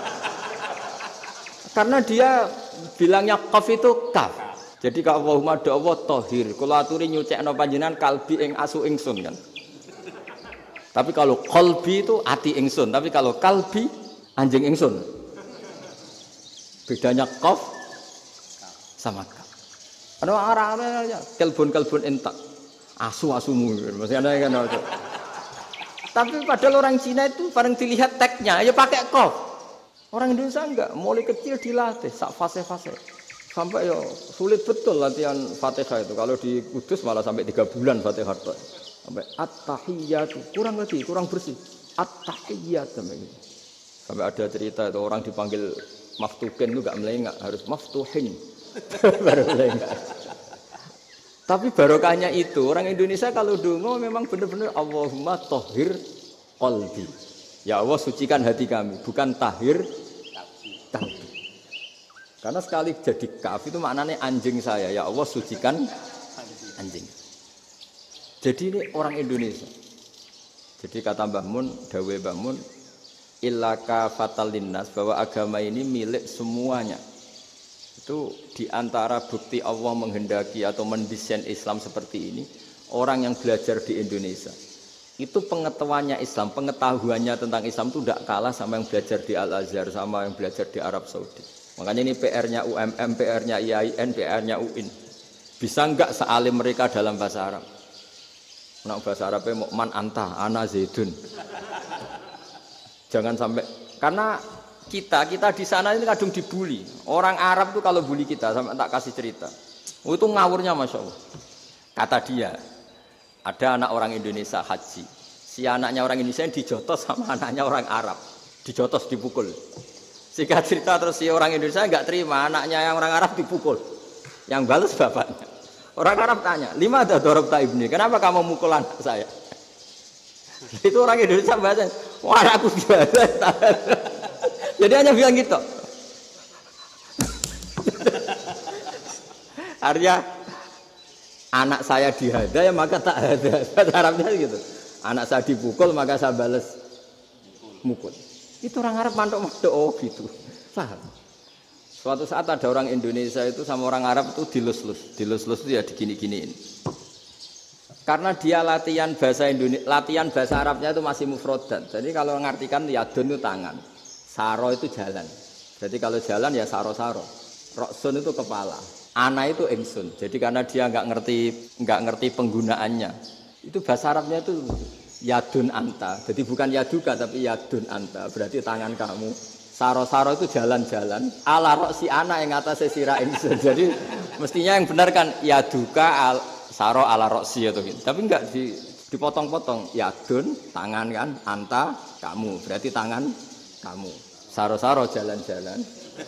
Karena dia bilangnya qaf itu kaf. Jadi ka Allahumma do Allah tahir. Kula aturi nyucekno panjenengan kalbi ing asu ingsun kan. Tapi kalau qalbi itu ati ingsun, tapi kalau kalbi anjing ingsun. Bedanya qaf sama kaf. Ada arah-arah ya kalbun entak. Asu-asumu. Maksudnya kan tapi padahal orang Cina itu paling dilihat tagnya ya pakai qaf. Orang Indonesia enggak, mulai kecil dilatih sak fase-fase. Sampai ya sulit betul latihan Fatihah itu. Kalau di Kudus malah sampai 3 bulan Fatihah itu. Sampai at-tahiyyatu, kurang bersih. At-tahiyyat sampai ada cerita itu orang dipanggil maftuhin itu enggak melengak, harus maftuhin. Baru mulai ngaji. Tapi barokahnya itu orang Indonesia kalau dongo memang benar-benar Allahumma tahhir qalbi. Ya Allah sucikan hati kami, bukan tahhir kalbi. Karena sekali jadi kaf itu maknanya anjing saya. Ya Allah sucikan anjing. Jadi ini orang Indonesia. Jadi kata Mbah Mun, dawe Mbah Mun, illaka fatal linnas, bahwa agama ini milik semuanya. Itu diantara bukti Allah menghendaki atau mendesain Islam seperti ini, orang yang belajar di Indonesia itu pengetahuannya Islam, pengetahuannya tentang Islam itu tidak kalah sama yang belajar di Al-Azhar, sama yang belajar di Arab Saudi. Makanya ini PR-nya UMM, PR-nya IAIN, PR-nya UIN. Bisa enggak sealim mereka dalam bahasa Arab? Nah, bahasa Arabnya man anta, ana zaidun. Jangan sampai, karena kita di sana ini kadung dibully. Orang Arab tuh kalau bully kita, sampai tak kasih cerita. Oh, itu ngawurnya Masya Allah. Kata dia, ada anak orang Indonesia haji. Si anaknya orang Indonesia yang dijotos sama anaknya orang Arab. Dijotos, dipukul. Singkat cerita terus si orang Indonesia enggak terima, anaknya yang orang Arab dipukul. Yang balas bapaknya. Orang Arab tanya, lima ada dorobta ibni, kenapa kamu mukul anak saya? Itu orang Indonesia bahasa, wah aku biasa. Jadi hanya bilang gitu. Artinya anak saya dihada ya maka tak ada. Bahasa Arabnya gitu. Anak saya dipukul maka saya balas mukul. Itu orang Arab mantuk-mantuk oh gitu. Paham? Suatu saat ada orang Indonesia itu sama orang Arab itu dilus-lus. Dilus-lus itu ya digini-giniin. Karena dia latihan bahasa Indonesia, latihan bahasa Arabnya itu masih mufrodan. Jadi kalau mengartikan yadun itu tangan. Saro itu jalan. Jadi kalau jalan ya saro-saro. Roksun itu kepala. Ana itu ingsun. Jadi karena dia nggak ngerti penggunaannya. Itu bahasa Arabnya itu yadun anta. Jadi bukan yaduka tapi yadun anta. Berarti tangan kamu. Saro-saro itu jalan-jalan. Ala roksi ana yang atasnya sirah ingsun. Jadi mestinya yang benar kan yaduka saro ala roksi atau gitu. Tapi enggak dipotong-potong. Yadun tangan kan, anta kamu. Berarti tangan kamu. Saro-saro jalan-jalan.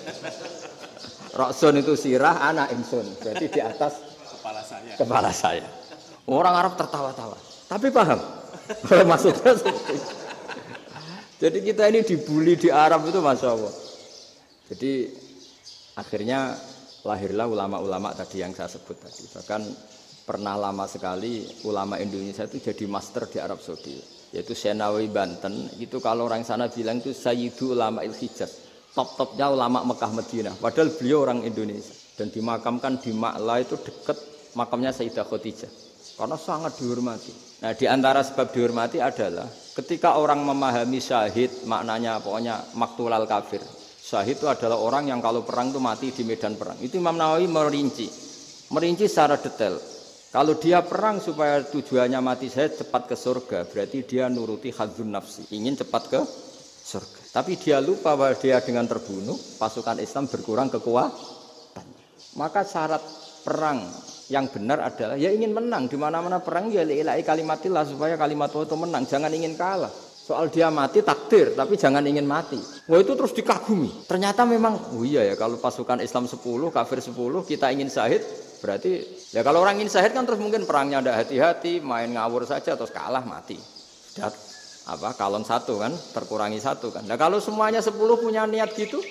Roksun itu sirah, anak ingsun. Berarti di atas kepala saya. Orang Arab tertawa-tawa. Tapi paham. Maksudnya seperti itu. Jadi kita ini dibully di Arab itu Masya Allah. Jadi akhirnya lahirlah ulama-ulama tadi yang saya sebut tadi. Bahkan pernah lama sekali ulama Indonesia itu jadi master di Arab Saudi. Yaitu Senawi Banten. Itu kalau orang sana bilang itu Sayyidu Ulama Il-Hijaz. Top-topnya ulama Mekah Madinah. Padahal beliau orang Indonesia. Dan dimakamkan di Ma'la itu dekat makamnya Sayyidah Khadijah. Karena sangat dihormati. Nah di antara sebab dihormati adalah ketika orang memahami syahid maknanya pokoknya maktulal kafir. Syahid itu adalah orang yang kalau perang itu mati di medan perang. Itu Imam Nawawi merinci secara detail. Kalau dia perang supaya tujuannya mati syahid cepat ke surga, berarti dia nuruti hadzun nafsi, ingin cepat ke surga. Tapi dia lupa bahwa dia dengan terbunuh pasukan Islam berkurang kekuatan. Maka syarat perang yang benar adalah ya ingin menang di mana-mana perang ya lillahi kalimatillah supaya kalimat itu menang, jangan ingin kalah. Soal dia mati takdir, tapi jangan ingin mati. Wah itu terus dikagumi. Ternyata memang oh iya ya kalau pasukan Islam 10, kafir 10, kita ingin syahid berarti ya kalau orang ingin syahid kan terus mungkin perangnya ada hati-hati, main ngawur saja terus kalah mati. Sudah apa kalon satu kan terkurangi satu kan. Nah kalau semuanya 10 punya niat gitu,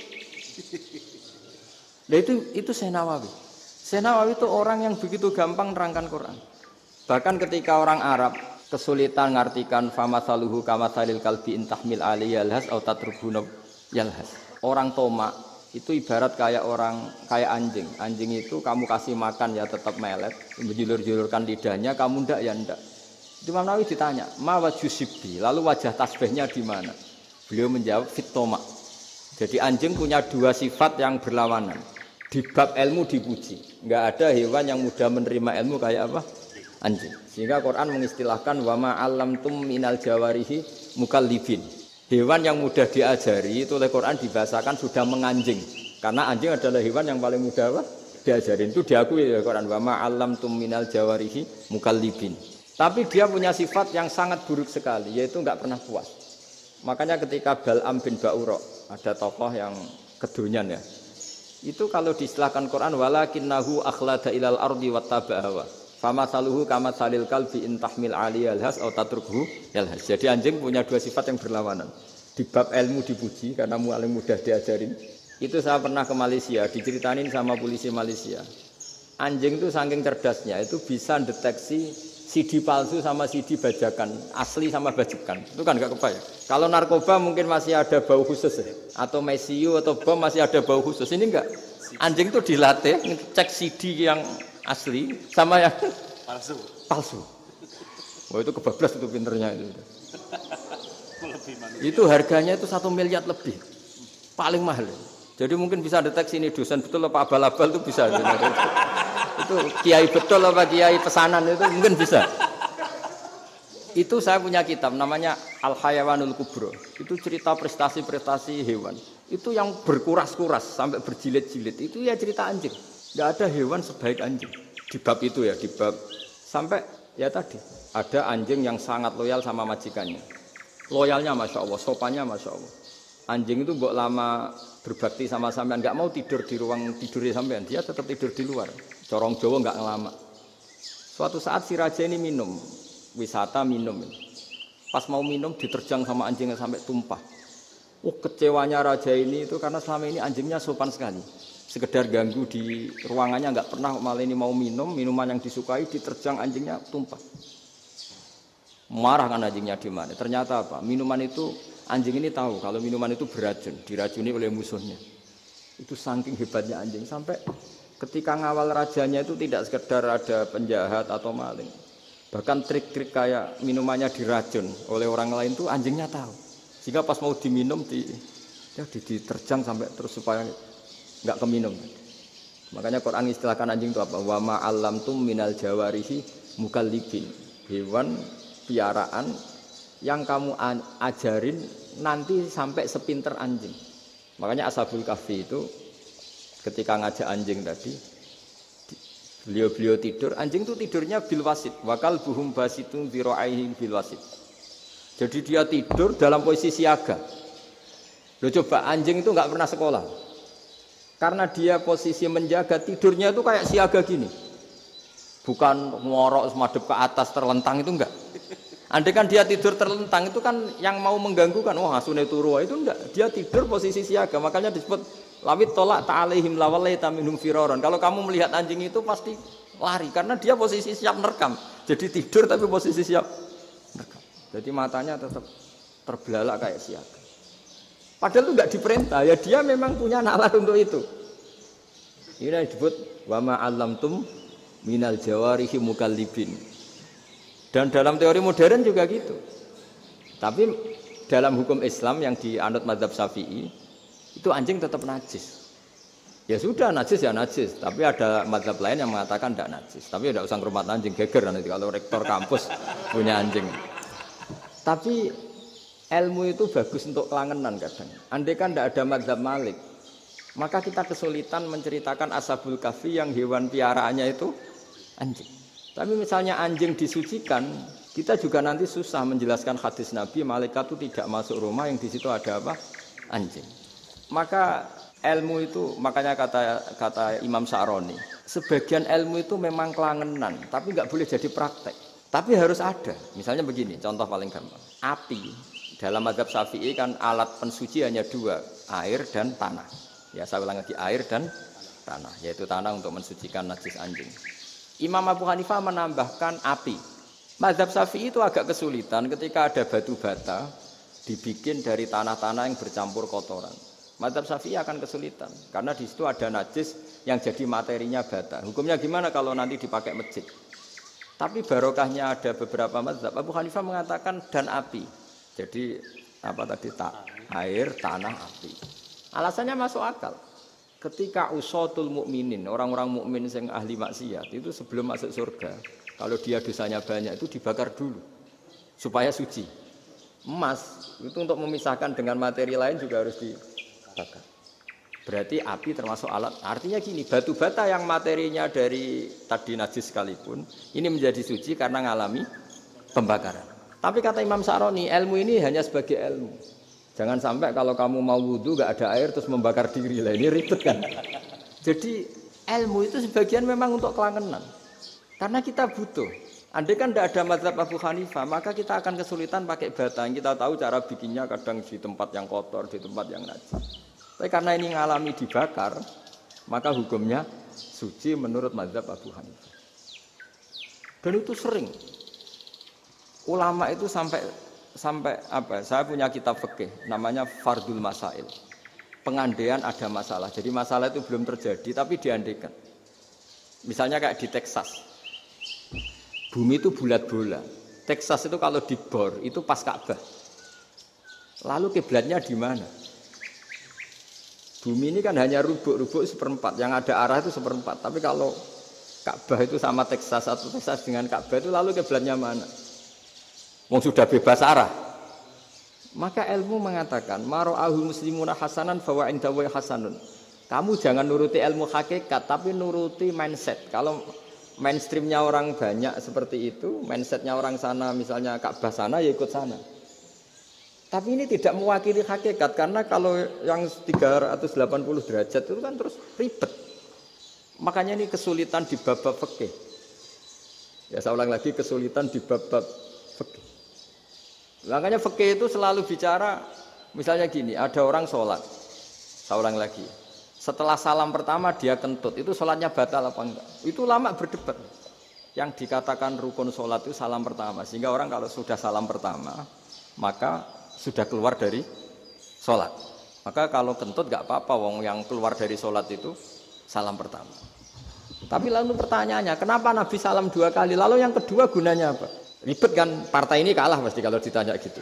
nah itu Senawawi. Senawawi itu orang yang begitu gampang nerangkan Quran. Bahkan ketika orang Arab kesulitan ngartikan famasaluhu kamasalil kalbi intahmil ali yalhas atau tatrubuna yalhas. Orang tomak itu ibarat kayak anjing. Anjing itu kamu kasih makan ya tetap melet, menjulur-julurkan lidahnya, kamu ndak ya ndak. Imam Nawawi ditanya, "Ma wajusibbi?" Lalu wajah tasbihnya di mana? Beliau menjawab fit tomak. Jadi anjing punya dua sifat yang berlawanan. Di bab ilmu dipuji. Enggak ada hewan yang mudah menerima ilmu kayak apa? Anjing. Sehingga Quran mengistilahkan wa ma 'allamtum minal jawarihi mukallibin. Hewan yang mudah diajari itu oleh Quran dibahasakan sudah menganjing. Karena anjing adalah hewan yang paling mudah apa? Diajarin. Itu diakui oleh Quran wa ma 'allamtum minal jawarihi mukallibin. Tapi dia punya sifat yang sangat buruk sekali yaitu enggak pernah puas. Makanya ketika Bal'am bin Ba'ura ada tokoh yang kedonyan ya. Itu kalau diistilahkan Quran walakinnahu akhlada ilal ardi wattaba'a hawa. Famathaluhu kamatsalil kalbi in tahmil 'alaihi yalhas aw tatrukhu yalhas. Jadi anjing punya dua sifat yang berlawanan. Di bab ilmu dipuji karena paling mudah diajarin. Itu saya pernah ke Malaysia, diceritain sama polisi Malaysia. Anjing itu saking cerdasnya itu bisa deteksi CD palsu sama CD bajakan, asli sama bajakan. Itu kan enggak kebayang. Kalau narkoba mungkin masih ada bau khusus ya. Atau mesiu atau bom masih ada bau khusus. Ini enggak. Anjing itu dilatih cek CD yang asli sama yang palsu. Wah itu kebablas itu pinternya itu. Itu harganya itu 1 miliar lebih. Paling mahal. Jadi mungkin bisa deteksi ini dosen betul apa abal-abal itu bisa. Itu kiai betul apa kiai pesanan itu mungkin bisa. Itu saya punya kitab namanya Al-Hayawanul Kubro. Itu cerita prestasi-prestasi hewan. Itu yang berkuras-kuras sampai berjilid-jilid. Itu ya cerita anjing. Tidak ada hewan sebaik anjing. Di bab itu ya, di bab sampai ya tadi ada anjing yang sangat loyal sama majikannya. Loyalnya Masya Allah, sopannya Masya Allah. Anjing itu mbok lama berbakti sama sampean, nggak mau tidur di ruang tidurnya sampean, dia tetap tidur di luar. Corong Jawa nggak ngelama. Suatu saat si raja ini minum, wisata minum. Pas mau minum diterjang sama anjingnya sampai tumpah. Kecewanya raja ini itu karena selama ini anjingnya sopan sekali. Sekedar ganggu di ruangannya nggak pernah, malah ini mau minum, minuman yang disukai diterjang anjingnya tumpah. Marah kan anjingnya di mana? Ternyata apa? Minuman itu anjing ini tahu kalau minuman itu beracun, diracuni oleh musuhnya. Itu saking hebatnya anjing sampai ketika ngawal rajanya itu tidak sekedar ada penjahat atau maling. Bahkan trik-trik kayak minumannya diracun oleh orang lain itu anjingnya tahu. Sehingga pas mau diminum diterjang sampai terus supaya enggak keminum. Makanya Quran istilahkan anjing itu apa? Wa ma 'allamtum minal jawarihi mukallibin. Hewan piaraan yang kamu ajarin nanti sampai sepinter anjing. Makanya Ashabul Kahfi itu ketika ngajak anjing tadi, beliau tidur, anjing itu tidurnya bil wasit, wakal buhum basitun dzira'aihi bil wasit. Jadi dia tidur dalam posisi siaga. Loh coba anjing itu enggak pernah sekolah. Karena dia posisi menjaga, tidurnya itu kayak siaga gini. Bukan ngorok semadep ke atas terlentang itu enggak. Andai kan dia tidur terlentang itu kan yang mau mengganggu kan, wah asune turu itu enggak. Dia tidur posisi siaga, makanya disebut lawit tolak ta'alaihim lawalaita minhum firaron. Kalau kamu melihat anjing itu pasti lari karena dia posisi siap merekam. Jadi tidur tapi posisi siap merekam. Jadi matanya tetap terbelalak kayak siaga. Padahal itu enggak diperintah, ya dia memang punya nalar untuk itu. Ini disebut wa ma 'allamtum minal jawarihi mukallibin. Dan dalam teori modern juga gitu. Tapi dalam hukum Islam yang dianut mazhab Syafi'i itu anjing tetap najis. Ya sudah najis ya najis. Tapi ada mazhab lain yang mengatakan tidak najis. Tapi tidak usah ngurmat anjing, geger nanti kalau rektor kampus punya anjing. Tapi ilmu itu bagus untuk kelangenan kadang. Andai kan tidak ada mazhab Malik, maka kita kesulitan menceritakan Ashabul Kahfi yang hewan piaraannya itu anjing. Tapi misalnya anjing disucikan, kita juga nanti susah menjelaskan hadis Nabi, malaikat itu tidak masuk rumah yang di situ ada apa? Anjing. Maka ilmu itu, makanya kata Imam Sa'roni, sebagian ilmu itu memang kelangenan, tapi nggak boleh jadi praktek. Tapi harus ada. Misalnya begini, contoh paling gampang. Api. Dalam mazhab Syafi'i kan alat pensuci hanya dua, air dan tanah. Ya saya ulang lagi, air dan tanah, yaitu tanah untuk mensucikan najis anjing. Imam Abu Hanifah menambahkan api. Mazhab Syafi'i itu agak kesulitan ketika ada batu bata dibikin dari tanah-tanah yang bercampur kotoran. Mazhab Syafi'i akan kesulitan karena di situ ada najis yang jadi materinya bata. Hukumnya gimana kalau nanti dipakai masjid? Tapi barokahnya ada beberapa mazhab. Abu Hanifah mengatakan dan api. Jadi apa tadi air, tanah, api. Alasannya masuk akal. Ketika usatul mukminin, orang-orang mukmin yang ahli maksiat itu sebelum masuk surga, kalau dia dosanya banyak itu dibakar dulu supaya suci. Emas itu untuk memisahkan dengan materi lain juga harus dibakar. Berarti api termasuk alat. Artinya gini, batu bata yang materinya dari tadi najis sekalipun ini menjadi suci karena mengalami pembakaran. Tapi kata Imam Sa'roni, ilmu ini hanya sebagai ilmu. Jangan sampai kalau kamu mau wudu gak ada air terus membakar diri lah, ini ribet kan. Jadi ilmu itu sebagian memang untuk kelangenan. Karena kita butuh. Andai kan tidak ada mazhab Abu Hanifah, maka kita akan kesulitan pakai bata. Kita tahu cara bikinnya kadang di tempat yang kotor, di tempat yang najis. Tapi karena ini ngalami dibakar, maka hukumnya suci menurut mazhab Abu Hanifah. Dan itu sering. Ulama itu sampai apa? Saya punya kitab fikih namanya Fardul Masail. Pengandaian ada masalah. Jadi masalah itu belum terjadi tapi diandaikan. Misalnya kayak di Texas. Bumi itu bulat bola. Texas itu kalau dibor itu pas Ka'bah. Lalu kiblatnya di mana? Bumi ini kan hanya rubuk-rubuk seperempat. Yang ada arah itu seperempat. Tapi kalau Ka'bah itu sama Texas atau Texas dengan Ka'bah itu lalu kiblatnya mana? Wong sudah bebas arah. Maka ilmu mengatakan mara'ahu muslimuna hasanan fawa indahu hasanun. Kamu jangan nuruti ilmu hakikat tapi nuruti mindset. Kalau mainstreamnya orang banyak seperti itu, mindsetnya orang sana misalnya Ka'bah sana ya ikut sana. Tapi ini tidak mewakili hakikat karena kalau yang 380 derajat itu kan terus ribet. Makanya ini kesulitan di bab-bab fikih. Ya saya ulang lagi kesulitan di bab-bab fikih. Makanya fikih itu selalu bicara misalnya gini, ada orang sholat. Saya ulang lagi. Setelah salam pertama dia kentut, itu sholatnya batal apa enggak? Itu lama berdebat. Yang dikatakan rukun sholat itu salam pertama. Sehingga orang kalau sudah salam pertama, maka sudah keluar dari sholat. Maka kalau kentut enggak apa-apa, wong yang keluar dari sholat itu salam pertama. Tapi lalu pertanyaannya, kenapa Nabi salam 2 kali? Lalu yang kedua gunanya apa? Ribet kan, partai ini kalah pasti kalau ditanya gitu.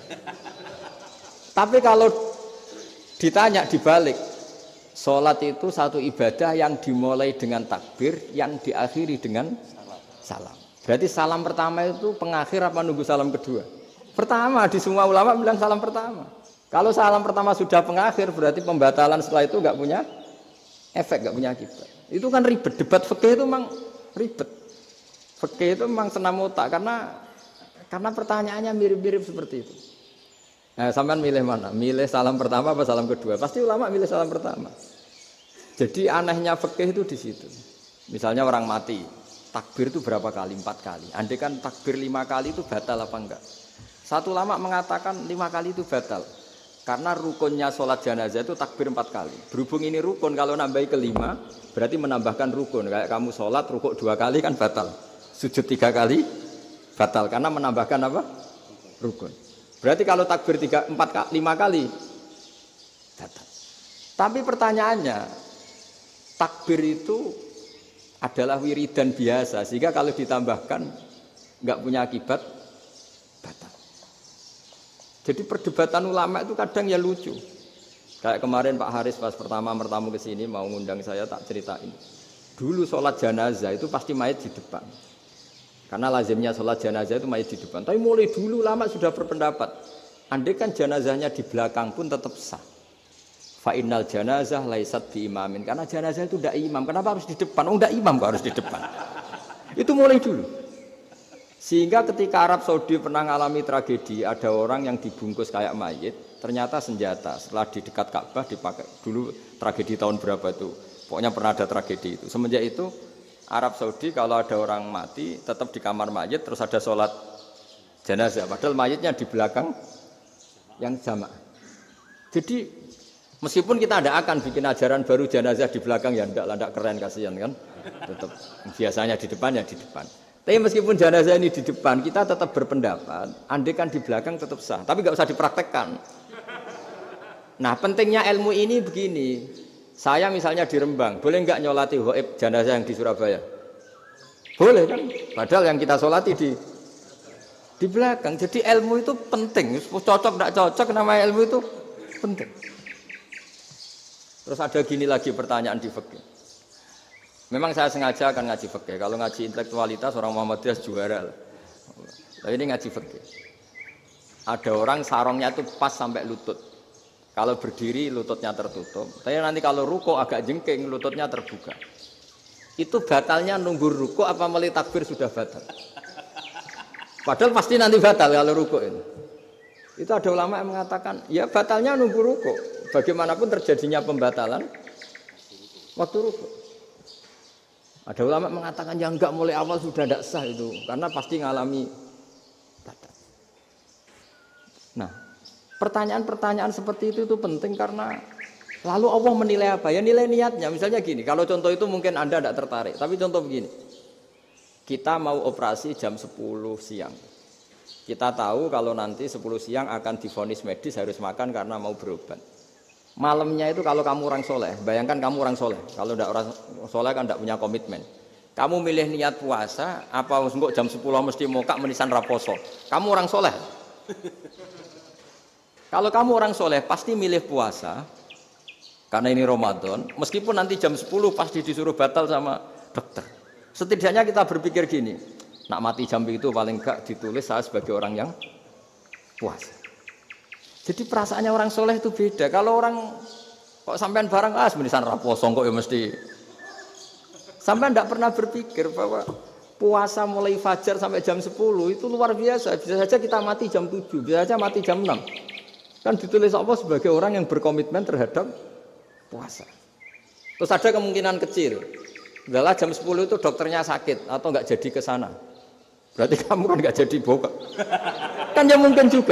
Tapi kalau ditanya dibalik, sholat itu satu ibadah yang dimulai dengan takbir, yang diakhiri dengan salam. Berarti salam pertama itu pengakhir apa nunggu salam kedua? Pertama, di semua ulama bilang salam pertama. Kalau salam pertama sudah pengakhir, berarti pembatalan setelah itu nggak punya efek, nggak punya akibat. Itu kan ribet, debat fikih itu memang ribet. Fikih itu memang senam otak, karena pertanyaannya mirip-mirip seperti itu. Nah, sampean milih mana? Milih salam pertama apa salam kedua? Pasti ulama milih salam pertama. Jadi anehnya fikih itu di situ. Misalnya orang mati, takbir itu berapa kali? 4 kali. Andai kan takbir 5 kali itu batal apa enggak? Satu ulama mengatakan 5 kali itu batal. Karena rukunnya sholat jenazah itu takbir 4 kali. Berhubung ini rukun, kalau nambahi ke 5, berarti menambahkan rukun. Kayak kamu sholat rukuk 2 kali kan batal. Sujud 3 kali batal karena menambahkan apa? Rukun. Berarti kalau takbir 5 kali batal. Tapi pertanyaannya, takbir itu adalah wiridan biasa, sehingga kalau ditambahkan nggak punya akibat batal. Jadi perdebatan ulama itu kadang ya lucu. Kayak kemarin Pak Haris pas pertama bertamu ke sini mau ngundang saya, tak ceritain. Dulu sholat jenazah itu pasti mayit di depan. Karena lazimnya sholat jenazah itu mayit di depan. Tapi mulai dulu lama sudah berpendapat, andai kan jenazahnya di belakang pun tetap sah. Fa innal janazah laisat bi imamin. Karena jenazah itu tidak imam. Kenapa harus di depan? Oh, tidak imam kok harus di depan. Itu mulai dulu. Sehingga ketika Arab Saudi pernah mengalami tragedi, ada orang yang dibungkus kayak mayit, ternyata senjata. Setelah di dekat Ka'bah dipakai. Dulu tragedi tahun berapa itu? Pokoknya pernah ada tragedi itu. Semenjak itu Arab Saudi kalau ada orang mati tetap di kamar mayit terus ada sholat jenazah. Padahal mayitnya di belakang yang jamaah. Jadi meskipun kita tidak akan bikin ajaran baru jenazah di belakang ya tidak keren kasihan kan. Tetap biasanya di depan ya di depan. Tapi meskipun jenazah ini di depan kita tetap berpendapat andai kan di belakang tetap sah. Tapi nggak usah dipraktekkan. Nah pentingnya ilmu ini begini. Saya misalnya di Rembang, boleh nggak nyolati ghaib jenazah yang di Surabaya? Boleh kan? Padahal yang kita sholati di belakang. Jadi ilmu itu penting. Cocok tidak cocok, nama ilmu itu penting. Terus ada gini lagi pertanyaan di fikih. Memang saya sengaja akan ngaji fikih. Kalau ngaji intelektualitas orang Muhammadiyah juara. Tapi ini ngaji fikih. Ada orang sarongnya itu pas sampai lutut. Kalau berdiri lututnya tertutup. Tapi nanti kalau ruko agak jengking lututnya terbuka. Itu batalnya nunggu ruko apa mulai takbir sudah batal? Padahal pasti nanti batal kalau ruko itu. Itu ada ulama yang mengatakan, ya batalnya nunggu ruko. Bagaimanapun terjadinya pembatalan waktu ruko. Ada ulama mengatakan yang enggak mulai awal sudah tidak sah itu, karena pasti ngalami batal. Nah, pertanyaan-pertanyaan seperti itu penting karena lalu Allah menilai apa? Ya nilai niatnya. Misalnya gini, kalau contoh itu mungkin Anda tidak tertarik, tapi contoh begini. Kita mau operasi jam 10 siang. Kita tahu kalau nanti 10 siang akan divonis medis harus makan karena mau berobat. Malamnya itu kalau kamu orang soleh, bayangkan kamu orang soleh. Kalau tidak orang soleh kan tidak punya komitmen. Kamu milih niat puasa, apa enggak jam 10 mesti mokak menisan raposo. Kamu orang soleh. Kalau kamu orang soleh pasti milih puasa, karena ini Ramadan. Meskipun nanti jam 10 pasti disuruh batal sama dokter. Setidaknya kita berpikir gini, nak mati jam itu paling enggak ditulis saya sebagai orang yang puasa. Jadi perasaannya orang soleh itu beda. Kalau orang kok sampean barang menisan raposo kok ya mesti. Sampean tidak pernah berpikir bahwa puasa mulai fajar sampai jam 10 itu luar biasa. Bisa saja kita mati jam 7, bisa saja mati jam 6. Kan ditulis Allah sebagai orang yang berkomitmen terhadap puasa. Terus ada kemungkinan kecil. Adalah jam 10 itu dokternya sakit atau enggak jadi ke sana. Berarti kamu kan enggak jadi buka. Kan ya mungkin juga.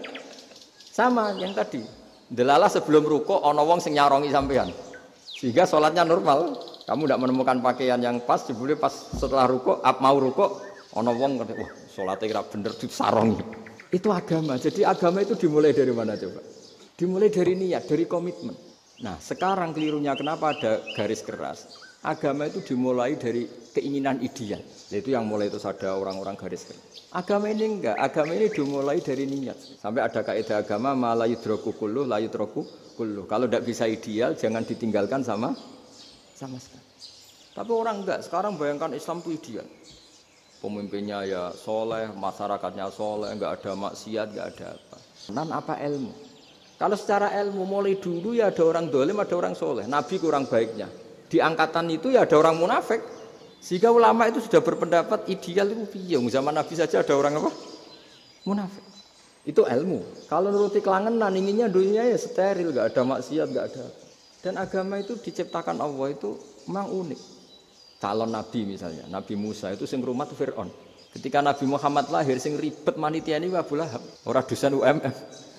Sama yang tadi. Delalah sebelum ruko ana wong sing nyarongi sampean. Sehingga sholatnya normal. Kamu tidak menemukan pakaian yang pas, jebule pas setelah ruko, mau ruko, ana wong wah sholatnya kira bener disarongi. Itu agama. Jadi agama itu dimulai dari mana coba? Dimulai dari niat, dari komitmen. Nah, sekarang kelirunya kenapa ada garis keras? Agama itu dimulai dari keinginan ideal. Itu yang mulai itu ada orang-orang garis keras. Agama ini enggak, agama ini dimulai dari niat. Sampai ada kaidah agama ma la yudraku kullu la yutraku kullu. Kalau tidak bisa ideal jangan ditinggalkan sama sekali. Tapi orang enggak, sekarang bayangkan Islam itu ideal. Pemimpinnya ya soleh, masyarakatnya soleh, enggak ada maksiat, enggak ada apa. Nan apa ilmu? Kalau secara ilmu mulai dulu ya ada orang dolim, ada orang soleh. Nabi kurang baiknya. Di angkatan itu ya ada orang munafik. Sehingga ulama itu sudah berpendapat ideal itu piye. Zaman Nabi saja ada orang apa? Munafik. Itu ilmu. Kalau nuruti kelangenan inginnya dunia ya steril, enggak ada maksiat, enggak ada. Dan agama itu diciptakan Allah itu memang unik. Calon nabi misalnya, Nabi Musa itu sing rumat Fir'aun. Ketika Nabi Muhammad lahir sing ribet manitia ini Abu Lahab, ora dosen UMM.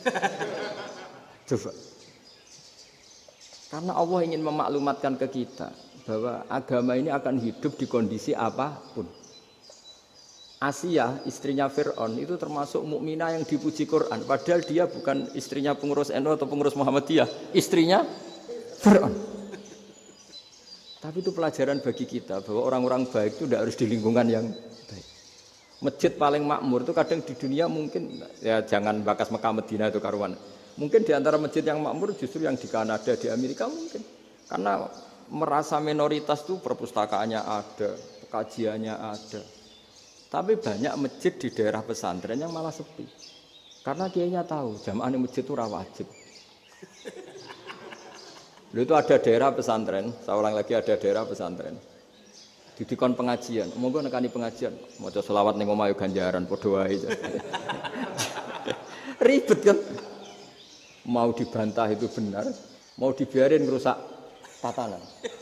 Coba. Karena Allah ingin memaklumatkan ke kita bahwa agama ini akan hidup di kondisi apapun. Asia, istrinya Fir'aun itu termasuk mukminah yang dipuji Quran. Padahal dia bukan istrinya pengurus NU atau pengurus Muhammadiyah, istrinya Fir'aun. Tapi itu pelajaran bagi kita bahwa orang-orang baik itu tidak harus di lingkungan yang baik. Masjid paling makmur itu kadang di dunia mungkin ya jangan bakas Mekah Madinah itu karuan. Mungkin di antara masjid yang makmur justru yang di Kanada, di Amerika mungkin. Karena merasa minoritas itu perpustakaannya ada, kajiannya ada. Tapi banyak masjid di daerah pesantren yang malah sepi. Karena kiainya tahu jamaah di masjid itu wajib. Lalu itu ada daerah pesantren, saya ulang lagi ada daerah pesantren. Didikon pengajian, monggo nekani pengajian, maca selawat ning omah yo ganjaran padha wae. Ribet kan? Mau dibantah itu benar, mau dibiarin merusak tatanan.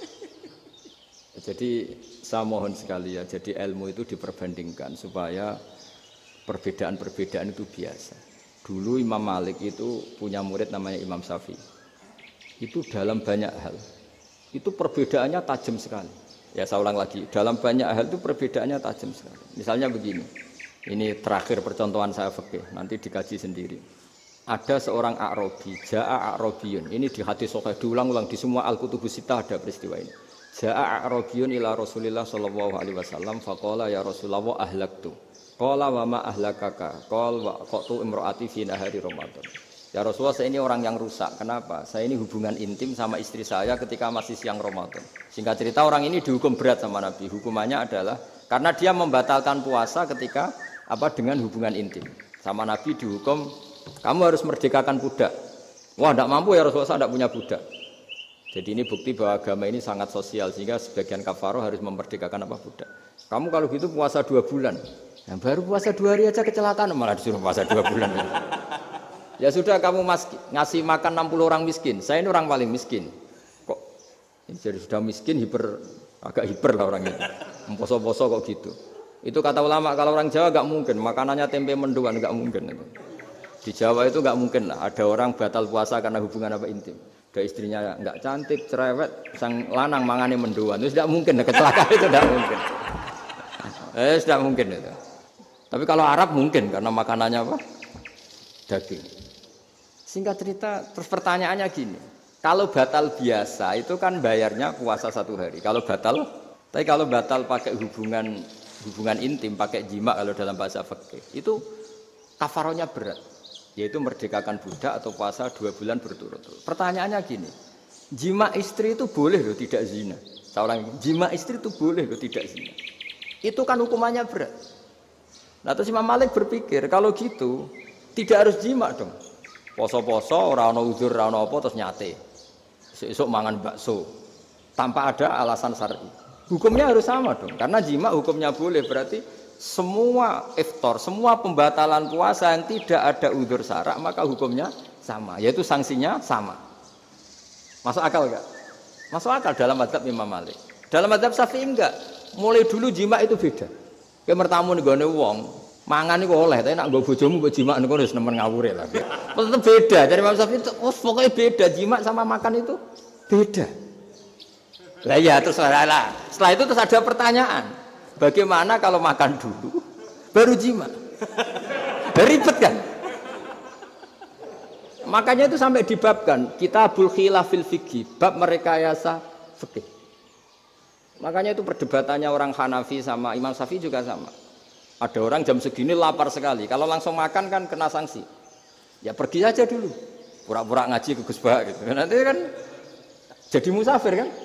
Jadi saya mohon sekali ya, jadi ilmu itu diperbandingkan supaya perbedaan-perbedaan itu biasa. Dulu Imam Malik itu punya murid namanya Imam Syafi'i. Itu dalam banyak hal, itu perbedaannya tajam sekali. Ya saya ulang lagi, dalam banyak hal itu perbedaannya tajam sekali. Misalnya begini, ini terakhir percontohan saya fikih, nanti dikaji sendiri. Ada seorang A'rabi, Ja'a A'rabiyun. Ini di hadis sahih diulang-ulang di semua Al-Kutubus Sittah ada peristiwa ini. Ja'a A'rabiyun ila Rasulillah sallallahu alaihi wasallam faqala ya Rasulullah ahlaktu. Qala wa ma ahlakaka? Qala wa qatu imraati fi nahari Ramadan. Ya Rasulullah, saya ini orang yang rusak. Kenapa? Saya ini hubungan intim sama istri saya ketika masih siang Ramadan. Singkat cerita orang ini dihukum berat sama Nabi. Hukumannya adalah karena dia membatalkan puasa ketika dengan hubungan intim. Sama Nabi dihukum, kamu harus merdekakan budak. Wah, tidak mampu ya Rasulullah, saya tidak punya budak. Jadi ini bukti bahwa agama ini sangat sosial sehingga sebagian kafaroh harus memerdekakan budak. Kamu kalau gitu puasa 2 bulan. Yang baru puasa 2 hari aja kecelakaan malah disuruh puasa 2 bulan. Ya sudah kamu ngasih makan 60 orang miskin. Saya ini orang paling miskin. Kok ini jadi sudah miskin Agak hiper lah orang itu. Poso-poso kok gitu. Itu kata ulama, kalau orang Jawa nggak mungkin, makanannya tempe mendoan nggak mungkin. Di Jawa itu nggak mungkin lah, ada orang batal puasa karena hubungan apa intim. Ada istrinya nggak cantik, cerewet, sang lanang mangane mendoan, itu tidak mungkin, kecelakaan itu tidak mungkin. Tidak mungkin itu. Tapi kalau Arab mungkin karena makanannya apa? Daging. Singkat cerita, terus pertanyaannya gini. Kalau batal biasa itu kan bayarnya puasa 1 hari. Kalau batal pakai hubungan intim, pakai jima kalau dalam bahasa fikih, itu kafarohnya berat, yaitu merdekakan budak atau puasa 2 bulan berturut-turut. Pertanyaannya gini, jima istri itu boleh loh tidak zina. Seorang jima istri itu boleh loh tidak zina. Itu kan hukumannya berat. Nah terus Imam Malik berpikir kalau gitu tidak harus jima dong. Poso-poso, ora ana uzur, ora ana apa terus nyate. Esuk mangan bakso tanpa ada alasan syar'i. Hukumnya harus sama dong. Karena jima hukumnya boleh, berarti semua iftar, semua pembatalan puasa yang tidak ada uzur syara' maka hukumnya sama, yaitu sanksinya sama. Masuk akal enggak? Masuk akal dalam mazhab Imam Malik. Dalam mazhab Syafi'i enggak. Mulai dulu jima itu beda. Kayak mertamu nih gone wong, mangan iku oleh, tapi nak nggo bojomu mbok jima niku wis nemen ngawure lah. Tetep beda. Dari Imam Syafi'i itu pokoknya beda, jima sama makan itu beda. Lah ya terus lah. Setelah itu terus ada pertanyaan. Bagaimana kalau makan dulu baru jima? Ribet kan? Makanya itu sampai dibabkan Kitabul Khilafil Fiqhi, bab merekayasa fikih. Makanya itu perdebatannya orang Hanafi sama Imam Syafi'i juga sama. Ada orang jam segini lapar sekali, kalau langsung makan kan kena sanksi. Ya pergi saja dulu, pura-pura ngaji ke Gus Bah gitu. Nanti kan jadi musafir kan?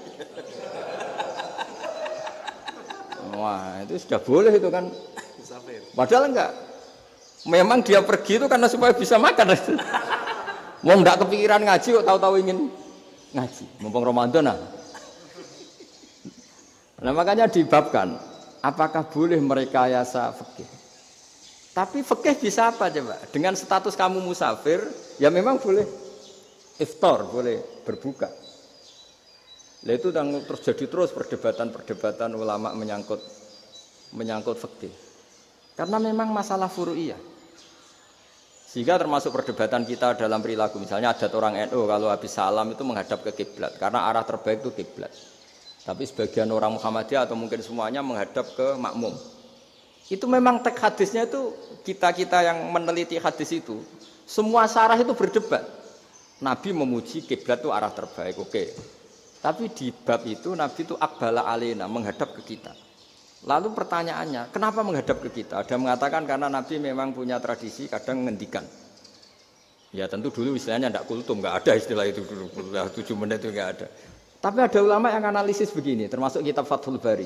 Wah itu sudah boleh itu kan? Padahal enggak. Memang dia pergi itu karena supaya bisa makan. Mau enggak kepikiran ngaji kok tahu-tahu ingin ngaji. Mumpung Ramadan nah. Nah makanya dibabkan. Apakah boleh merekayasa fikih? Tapi fikih bisa apa coba? Dengan status kamu musafir, ya memang boleh iftar, boleh berbuka. Nah itu terjadi terus perdebatan ulama menyangkut fikih. Karena memang masalah furu'iyah. Sehingga termasuk perdebatan kita dalam perilaku. Misalnya adat orang NU kalau habis salam itu menghadap ke kiblat, karena arah terbaik itu kiblat. Tapi sebagian orang Muhammadiyah atau mungkin semuanya menghadap ke makmum. Itu memang teks hadisnya itu kita yang meneliti hadis itu semua syarah itu berdebat. Nabi memuji kiblat itu arah terbaik, oke. Tapi di bab itu Nabi itu aqbala alaina, menghadap ke kita. Lalu pertanyaannya, kenapa menghadap ke kita? Ada mengatakan karena Nabi memang punya tradisi kadang ngendikan. Ya tentu dulu istilahnya tidak kultum, nggak ada istilah itu dulu. 7 menit itu nggak ada. Tapi ada ulama yang analisis begini, termasuk kitab Fathul Bari.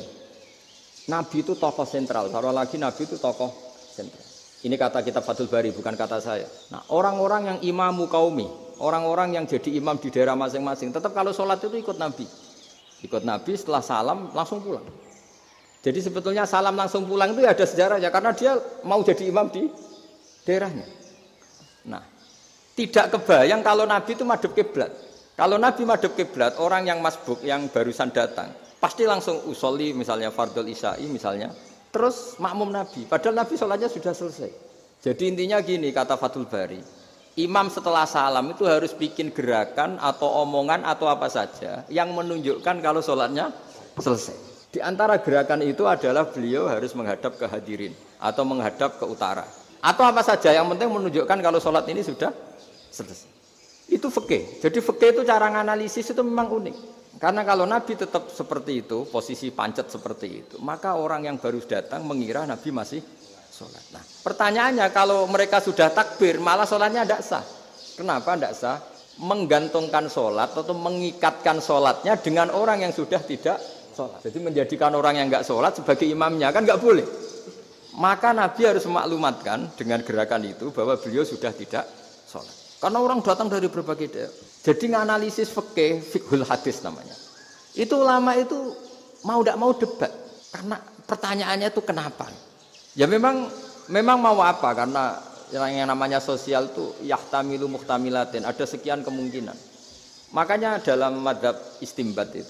Nabi itu tokoh sentral, taruh lagi Nabi itu tokoh sentral. Ini kata kitab Fathul Bari, bukan kata saya. Nah, orang-orang yang imamu qaumi, orang-orang yang jadi imam di daerah masing-masing, tetap kalau sholat itu ikut Nabi. Ikut Nabi setelah salam langsung pulang. Jadi sebetulnya salam langsung pulang itu ada sejarahnya, karena dia mau jadi imam di daerahnya. Nah, tidak kebayang kalau Nabi itu madhep kiblat. Kalau Nabi madhep kiblat, orang yang masbuk, yang barusan datang, pasti langsung usolli misalnya fardhu isya'i misalnya, terus makmum Nabi. Padahal Nabi sholatnya sudah selesai. Jadi intinya gini kata Fathul Bari, imam setelah salam itu harus bikin gerakan atau omongan atau apa saja yang menunjukkan kalau sholatnya selesai. Di antara gerakan itu adalah beliau harus menghadap ke hadirin atau menghadap ke utara. Atau apa saja yang penting menunjukkan kalau sholat ini sudah selesai. Itu fikih. Jadi fikih itu cara menganalisis itu memang unik. Karena kalau Nabi tetap seperti itu, posisi pancet seperti itu, maka orang yang baru datang mengira Nabi masih sholat. Nah, pertanyaannya kalau mereka sudah takbir, malah sholatnya tidak sah. Kenapa tidak sah? Menggantungkan sholat atau mengikatkan sholatnya dengan orang yang sudah tidak sholat. Jadi menjadikan orang yang nggak sholat sebagai imamnya kan nggak boleh. Maka Nabi harus memaklumatkan dengan gerakan itu bahwa beliau sudah tidak sholat. Karena orang datang dari berbagai daerah. Jadi nganalisis fikih, fiqhul hadis namanya. Itu ulama itu mau tidak mau debat. Karena pertanyaannya itu kenapa? Ya memang mau apa? Karena yang namanya sosial itu yahtamilu muhtamilatin. Ada sekian kemungkinan. Makanya dalam madhab istimbat itu.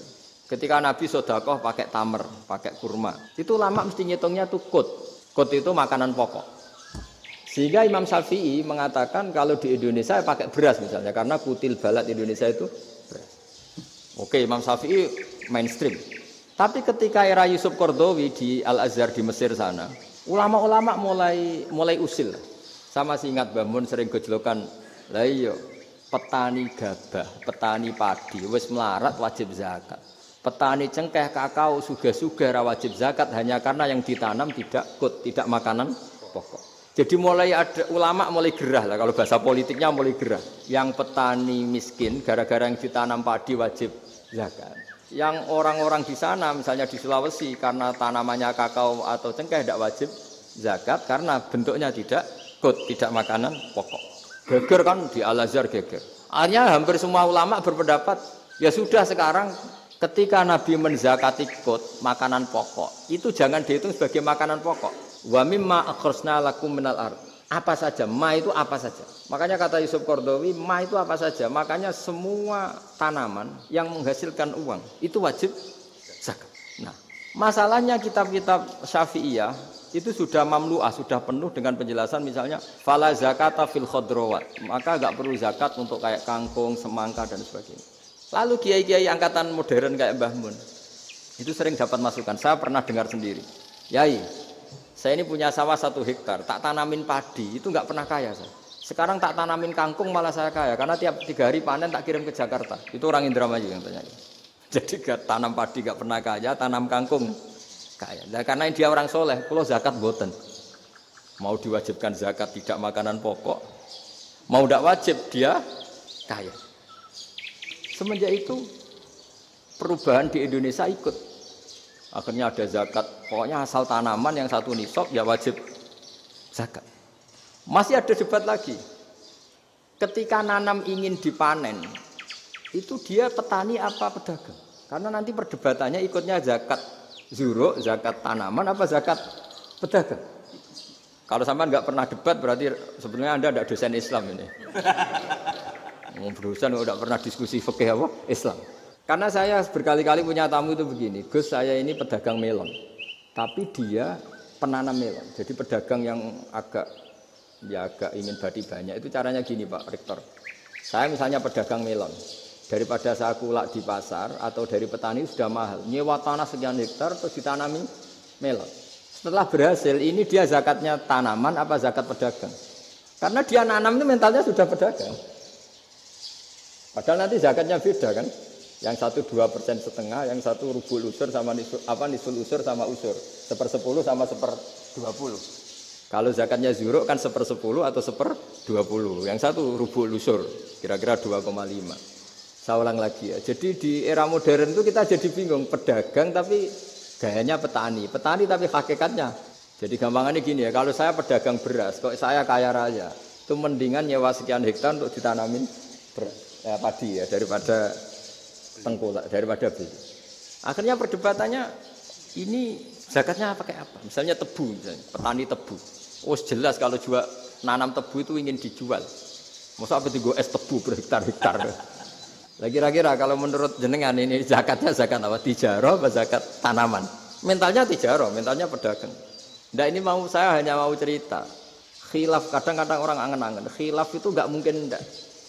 Ketika Nabi sedekah pakai tamer, pakai kurma, itu ulama mesti ngitungnya tuh kut. Kut itu makanan pokok. Sehingga Imam Syafi'i mengatakan kalau di Indonesia pakai beras misalnya, karena kutil balad Indonesia itu beras. Oke, Imam Syafi'i mainstream. Tapi ketika era Yusuf Qaradawi di Al-Azhar di Mesir sana, ulama-ulama mulai usil. Sama sih ingat Mbah Mun sering gejlokan, lah iya petani gabah, petani padi wis melarat wajib zakat. Petani cengkeh, kakao, suga-suga wajib zakat hanya karena yang ditanam tidak kut, tidak makanan pokok. Jadi mulai ada ulama mulai gerah lah, kalau bahasa politiknya mulai gerah. Yang petani miskin gara-gara yang ditanam padi wajib zakat. Yang orang-orang di sana misalnya di Sulawesi karena tanamannya kakao atau cengkeh tidak wajib zakat karena bentuknya tidak kut, tidak makanan pokok. Geger kan di Al-Azhar geger. Akhirnya hampir semua ulama berpendapat ya sudah sekarang ketika Nabi menzakati kut, makanan pokok, itu jangan dihitung sebagai makanan pokok. Wa mimma akhrajna lakum minal ard. Apa saja, ma itu apa saja. Makanya kata Yusuf Qaradawi, ma itu apa saja. Makanya semua tanaman yang menghasilkan uang itu wajib zakat. Nah, masalahnya kitab-kitab Syafi'iyah itu sudah mamlu'ah, sudah penuh dengan penjelasan misalnya fala zakata fil khadrawat. Maka enggak perlu zakat untuk kayak kangkung, semangka dan sebagainya. Lalu kiai-kiai angkatan modern kayak Mbah Mun itu sering dapat masukan. Saya pernah dengar sendiri. Yai, saya ini punya sawah 1 hektar, tak tanamin padi, itu nggak pernah kaya saya. Sekarang tak tanamin kangkung malah saya kaya, karena tiap 3 hari panen tak kirim ke Jakarta. Itu orang Indramayu yang tanya. Jadi gak tanam padi gak pernah kaya, tanam kangkung kaya. Nah, karena dia orang soleh, kalau zakat boten. Mau diwajibkan zakat tidak makanan pokok, mau tidak wajib dia kaya. Semenjak itu perubahan di Indonesia ikut. Akhirnya ada zakat. Pokoknya asal tanaman yang 1 nisab ya wajib zakat. Masih ada debat lagi. Ketika nanam ingin dipanen, itu dia petani apa pedagang? Karena nanti perdebatannya ikutnya zakat zuruk, zakat tanaman apa zakat pedagang. Kalau sampai nggak pernah debat berarti sebenarnya Anda tidak dosen Islam ini. Berusaha udah pernah diskusi fikih apa Islam. Karena saya berkali-kali punya tamu itu begini, Gus saya ini pedagang melon, tapi dia penanam melon. Jadi pedagang yang agak ingin badi banyak itu caranya gini Pak Rektor. Saya misalnya pedagang melon, daripada saya kulak di pasar atau dari petani sudah mahal, nyewa tanah sekian hektar terus ditanami melon. Setelah berhasil ini dia zakatnya tanaman apa zakat pedagang? Karena dia nanam itu mentalnya sudah pedagang. Padahal nanti zakatnya beda kan, yang 1 2,5%, yang 1 rubul usur sama nisul usur sama usur, 1/10 sama 1/20. Kalau zakatnya zuruk kan 1/10 atau 1/20, yang 1 rubul usur, kira-kira 2,5. Saya ulang lagi ya. Jadi di era modern itu kita jadi bingung, pedagang tapi gayanya petani tapi hakikatnya. Jadi gampangannya gini ya, kalau saya pedagang beras, kok saya kaya raya, itu mendingan nyewa sekian hektar untuk ditanamin beras. Ya, padi ya daripada tengkulak, daripada beli. Akhirnya perdebatannya ini zakatnya pakai apa? Misalnya tebu, misalnya, petani tebu. Oh jelas kalau jual nanam tebu itu ingin dijual. Masa apa tiga es tebu berhektar-hektar. Lah kira-kira kalau menurut jenengan ini zakatnya zakat apa? Tijarah apa zakat tanaman? Mentalnya tijarah, mentalnya pedagang. Nah ini saya hanya mau cerita. Khilaf kadang-kadang orang angen-angen. Khilaf itu enggak mungkin enggak.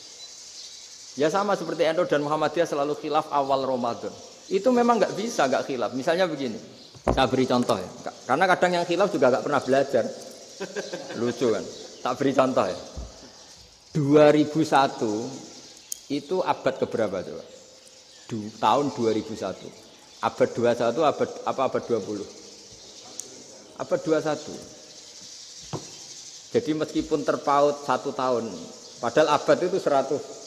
Ya sama seperti NU dan Muhammadiyah selalu khilaf awal Ramadan. Itu memang nggak bisa nggak khilaf. Misalnya begini, saya beri contoh ya. Karena kadang yang khilaf juga nggak pernah belajar. Lucu kan? Tak beri contoh ya. 2001 itu abad keberapa coba? Tahun 2001. Abad 21 abad 20? Abad 21. Jadi meskipun terpaut 1 tahun, padahal abad itu 100.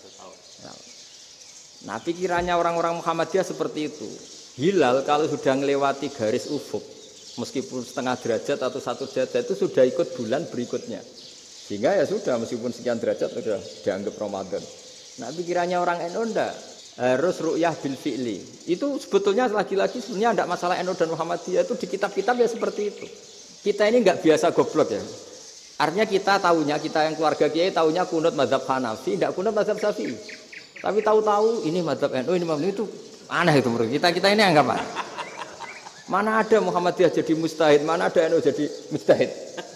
Nah pikirannya orang-orang Muhammadiyah seperti itu. Hilal kalau sudah melewati garis ufuk, meskipun setengah derajat atau 1 derajat itu sudah ikut bulan berikutnya. Sehingga ya sudah meskipun sekian derajat sudah dianggap Ramadan. Nah pikirannya orang NU enggak. Harus ru'yah bil fi'li. Itu sebetulnya lagi-lagi sebenarnya enggak masalah NU dan Muhammadiyah, itu di kitab-kitab ya seperti itu. Kita ini enggak biasa goblok ya. Artinya kita yang keluarga kiai tahunya kunut mazhab Hanafi, enggak kunut mazhab Syafi'i. Tapi tahu-tahu ini mazhab NU, ini mazhab itu Aneh itu menurut kita ini anggap aneh. Mana ada Muhammadiyah jadi mustahid, mana ada NU jadi mustahid.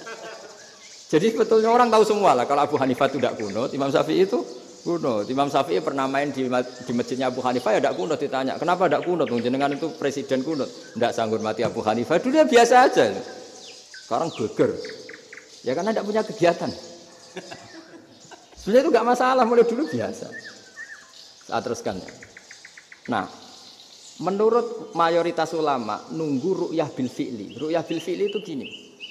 Jadi sebetulnya orang tahu semua lah kalau Abu Hanifah itu tidak kunut, Imam Syafi'i itu kunut. Imam Syafi'i pernah main di masjidnya Abu Hanifah ya tidak kunut, ditanya kenapa tidak kunut? Jenengan itu presiden kunut, tidak sanggup mati Abu Hanifah. Dulu dia biasa aja. Sekarang geger. Ya karena tidak punya kegiatan. Sebenarnya itu nggak masalah, mulai dulu biasa. Saya teruskan. Nah, menurut mayoritas ulama nunggu ru'yah bil fi'li. Ru'yah bil fi'li itu gini.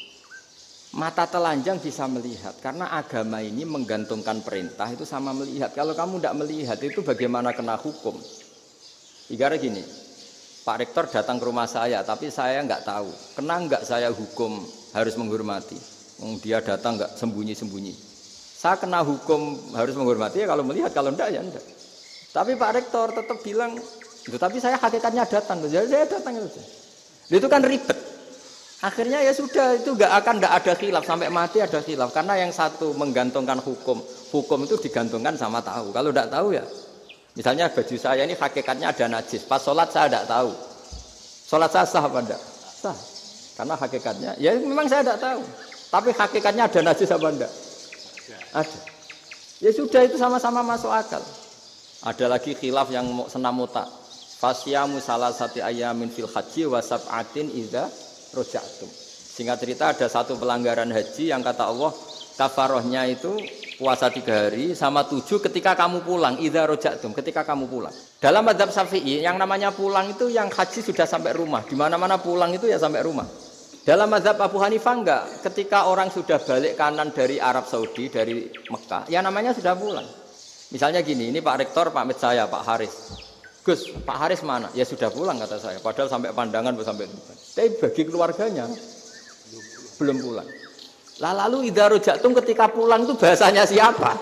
Mata telanjang bisa melihat karena agama ini menggantungkan perintah itu sama melihat. Kalau kamu tidak melihat itu bagaimana kena hukum? Ibarat gini, Pak Rektor datang ke rumah saya tapi saya nggak tahu. Kena nggak saya hukum harus menghormati? Dia datang nggak sembunyi-sembunyi. Saya kena hukum harus menghormati ya kalau melihat, kalau enggak ya enggak. Tapi Pak Rektor tetap bilang, tapi saya hakikatnya datang. Jadi saya datang itu. Itu kan ribet. Akhirnya ya sudah itu nggak ada khilaf sampai mati ada khilaf karena yang satu menggantungkan hukum itu digantungkan sama tahu. Kalau tidak tahu ya, misalnya baju saya ini hakikatnya ada najis, pas sholat saya tidak tahu, sholat saya sah apa enggak? Sah, karena hakikatnya ya memang saya tidak tahu, tapi hakikatnya ada najis apa enggak? Ada. Ya sudah itu sama-sama masuk akal. Ada lagi khilaf yang senam otak. Fasyamu salasati ayamin fil haji wa sab'atin idza rojatum. Singkat cerita ada satu pelanggaran haji yang kata Allah kafarohnya itu puasa 3 hari sama 7 ketika kamu pulang. Idza rojatum, ketika kamu pulang. Dalam mazhab Syafi'i yang namanya pulang itu yang haji sudah sampai rumah. Di mana-mana pulang itu ya sampai rumah. Dalam mazhab Abu Hanifah enggak. Ketika orang sudah balik kanan dari Arab Saudi, dari Mekah, ya namanya sudah pulang. Misalnya gini, ini Pak Rektor pamit saya, Pak Haris. Gus, Pak Haris mana? Ya sudah pulang kata saya. Padahal sampai pandangan sampai depan. Tapi bagi keluarganya belum pulang. Lalu idza rojatum ketika pulang itu bahasanya siapa?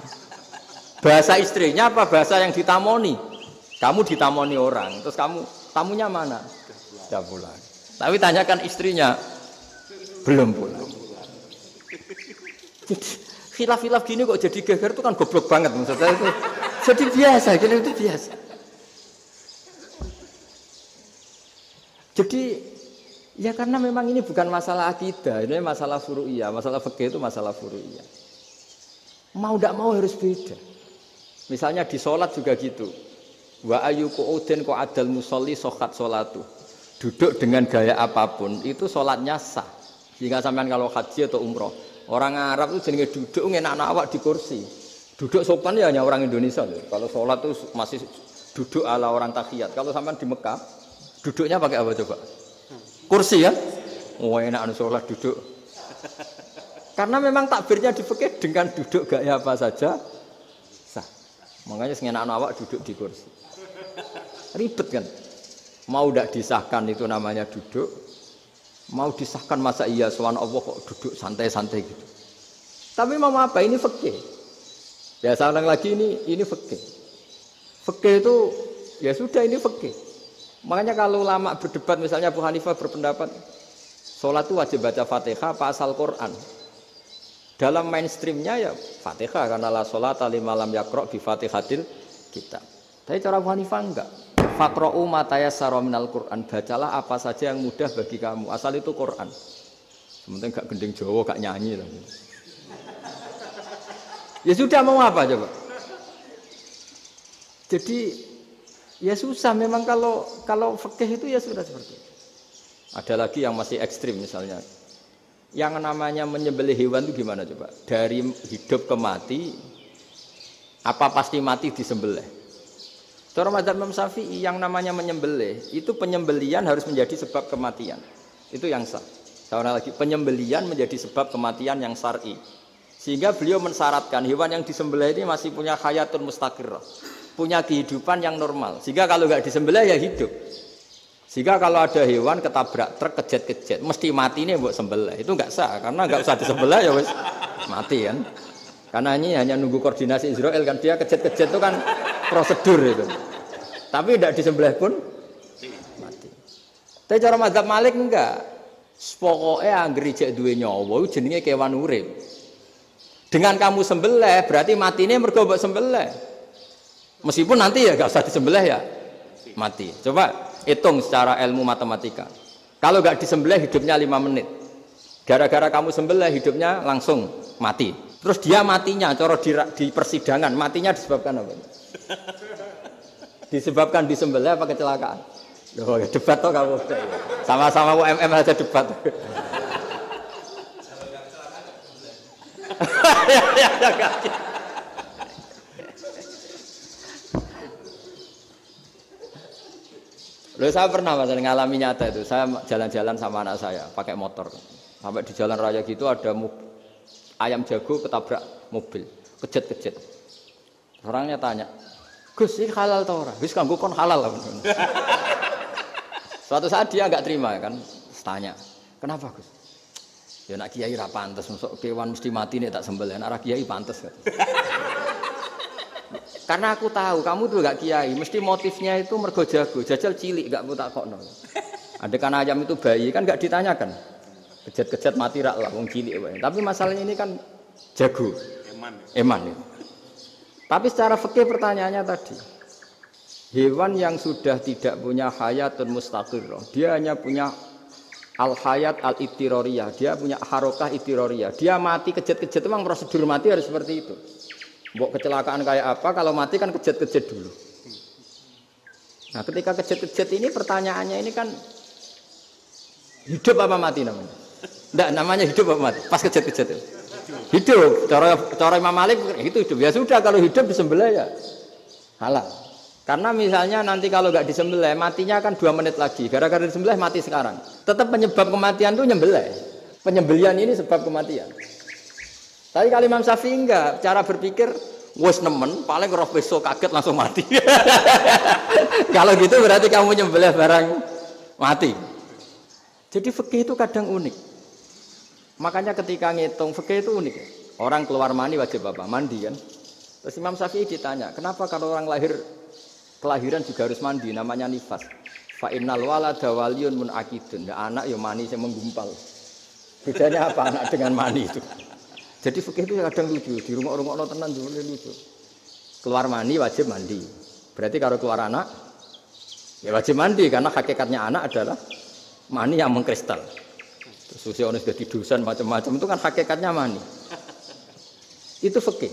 Bahasa istrinya apa bahasa yang ditamoni? Kamu ditamoni orang, terus kamu tamunya mana? Sudah pulang. Tapi tanyakan istrinya belum pulang. Jadi khilaf-khilaf gini kok jadi geger itu kan goblok banget maksudnya itu. Jadi biasa, gini itu biasa. Jadi ya karena memang ini bukan masalah akidah, ini masalah furu'iyah, masalah fikih itu masalah furu'iyah. Mau tidak mau harus beda. Misalnya di sholat juga gitu. Wa ayyuku udin ko adal musolli sokat sholatu. Duduk dengan gaya apapun itu sholatnya sah. Sehingga sampean kalau haji atau umroh, orang Arab itu jenenge duduk ngenak awak di kursi. Duduk sopan ya hanya orang Indonesia loh. Kalau sholat itu masih duduk ala orang tahiyat. Kalau sampean di Mekah duduknya pakai apa coba? Kursi ya? Oh enak sholat duduk. Karena memang takbirnya di fikih dengan duduk gaya apa saja sah. Makanya sengenak awak duduk di kursi. Ribet kan? Mau tidak disahkan itu namanya duduk. Mau disahkan masa iya sowan Allah kok duduk santai-santai gitu. Tapi mau apa? Ini fikih. Ya saya ulang lagi ini fikih. Fikih itu ya sudah ini fikih. Makanya kalau ulama berdebat misalnya Abu Hanifah berpendapat sholat itu wajib baca Fatihah apa asal Quran. Dalam mainstreamnya ya Fatihah karena la sholata liman lam yaqra bi Fatihatil kitab. Tapi cara Abu Hanifah enggak. Faqra'u ma tayassara minal Quran. Bacalah apa saja yang mudah bagi kamu. Asal itu Quran. Sementing enggak gending Jawa, enggak nyanyi lah. Ya sudah mau apa coba? Jadi ya susah memang kalau fikih itu ya sudah seperti itu. Ada lagi yang masih ekstrim misalnya. Yang namanya menyembelih hewan itu gimana coba? Dari hidup ke mati apa pasti mati disembelih? Cara mazhab Imam Syafi'i yang namanya menyembelih itu penyembelian harus menjadi sebab kematian. Itu yang sah. Seorang lagi penyembelian menjadi sebab kematian yang syar'i. Sehingga beliau mensyaratkan hewan yang disembelih ini masih punya hayatun mustaqirrah. Punya kehidupan yang normal. Sehingga kalau enggak disembelih ya hidup. Sehingga kalau ada hewan ketabrak truk kejet-kejet mesti mati ini buat sembelih. Itu enggak sah karena enggak usah disembelih ya wis mati kan. Karena ini hanya nunggu koordinasi Israel kan dia kejet-kejet itu kan prosedur itu. Tapi tidak disembelih pun mati. Tapi cara mazhab Malik enggak. Pokoknya anggere jek duwe nyawa jenenge kewan urip. Dengan kamu sembelih berarti matine mergo mbok sembelih. Meskipun nanti ya enggak usah disembelih ya. mati. Coba hitung secara ilmu matematika. Kalau nggak disembelih hidupnya 5 menit. Gara-gara kamu sembelih hidupnya langsung mati. Terus dia matinya, cara di persidangan, matinya disebabkan apa? Disebabkan disembelih apa kecelakaan? Loh, debat toh kamu. Sama-sama UMM aja debat. Loh, saya pernah ngalami nyata itu. Saya jalan-jalan sama anak saya pakai motor. Sampai di jalan raya gitu ada ayam jago ketabrak mobil, kejet-kejet. Orangnya tanya, "Gus, ini halal tau ora?" "Wis kanggo kon halal." Suatu saat dia enggak terima kan, tanya, "Kenapa, Gus?" "Ya nak kiai ra pantes, mosok kewan mesti mati nek tak sembelih, nek ra kiai pantes." Karena aku tahu kamu tuh enggak kiai, mesti motifnya itu mergo jago, jajal cilik enggak mau takokno. Adekan ayam itu bayi kan enggak ditanyakan. Kejet-kejet mati rak lah wong cilik wae. Tapi masalahnya ini kan jago. Eman. Tapi secara fikih pertanyaannya tadi. Hewan yang sudah tidak punya hayatun mustaqirrah, dia hanya punya al-hayat al-ittiroriyah, dia punya harokah ittiroriyah. Dia mati kejet-kejet memang prosedur mati harus seperti itu. Mbok kecelakaan kayak apa kalau mati kan kejet-kejet dulu. Nah, ketika kejet-kejet ini pertanyaannya ini kan hidup apa mati namanya? Enggak, namanya hidup apa mati? Pas kejet-kejet itu. Hidup. Cara Imam Malik itu hidup. Ya sudah kalau hidup disembelih ya halal. Karena misalnya nanti kalau enggak disembelih matinya kan 2 menit lagi. Gara-gara disembelih mati sekarang. Tetap penyebab kematian itu nyembelih. Penyembelihan ini sebab kematian. Tapi kalau Imam Syafi'i enggak, cara berpikir wes nemen paling roh besok kaget langsung mati. Kalau gitu berarti kamu nyembelih barang mati. Jadi fikih itu kadang unik. Makanya ketika ngitung fikih itu unik. Orang keluar mani wajib apa? Mandi kan. Terus Imam Syafi'i ditanya, kenapa kalau orang kelahiran juga harus mandi? Namanya nifas. Fa innal walada waliyun munaqidun. Ya, anak ya mani yang menggumpal. Bedanya apa anak dengan mani itu? Jadi fikih itu kadang lucu. Di rumah-rumah tenan juga lucu. Keluar mani wajib mandi. Berarti kalau keluar anak ya wajib mandi karena hakikatnya anak adalah mani yang mengkristal. Terus sudah di dosan macam-macam itu kan hakikatnya mani. Itu fikih.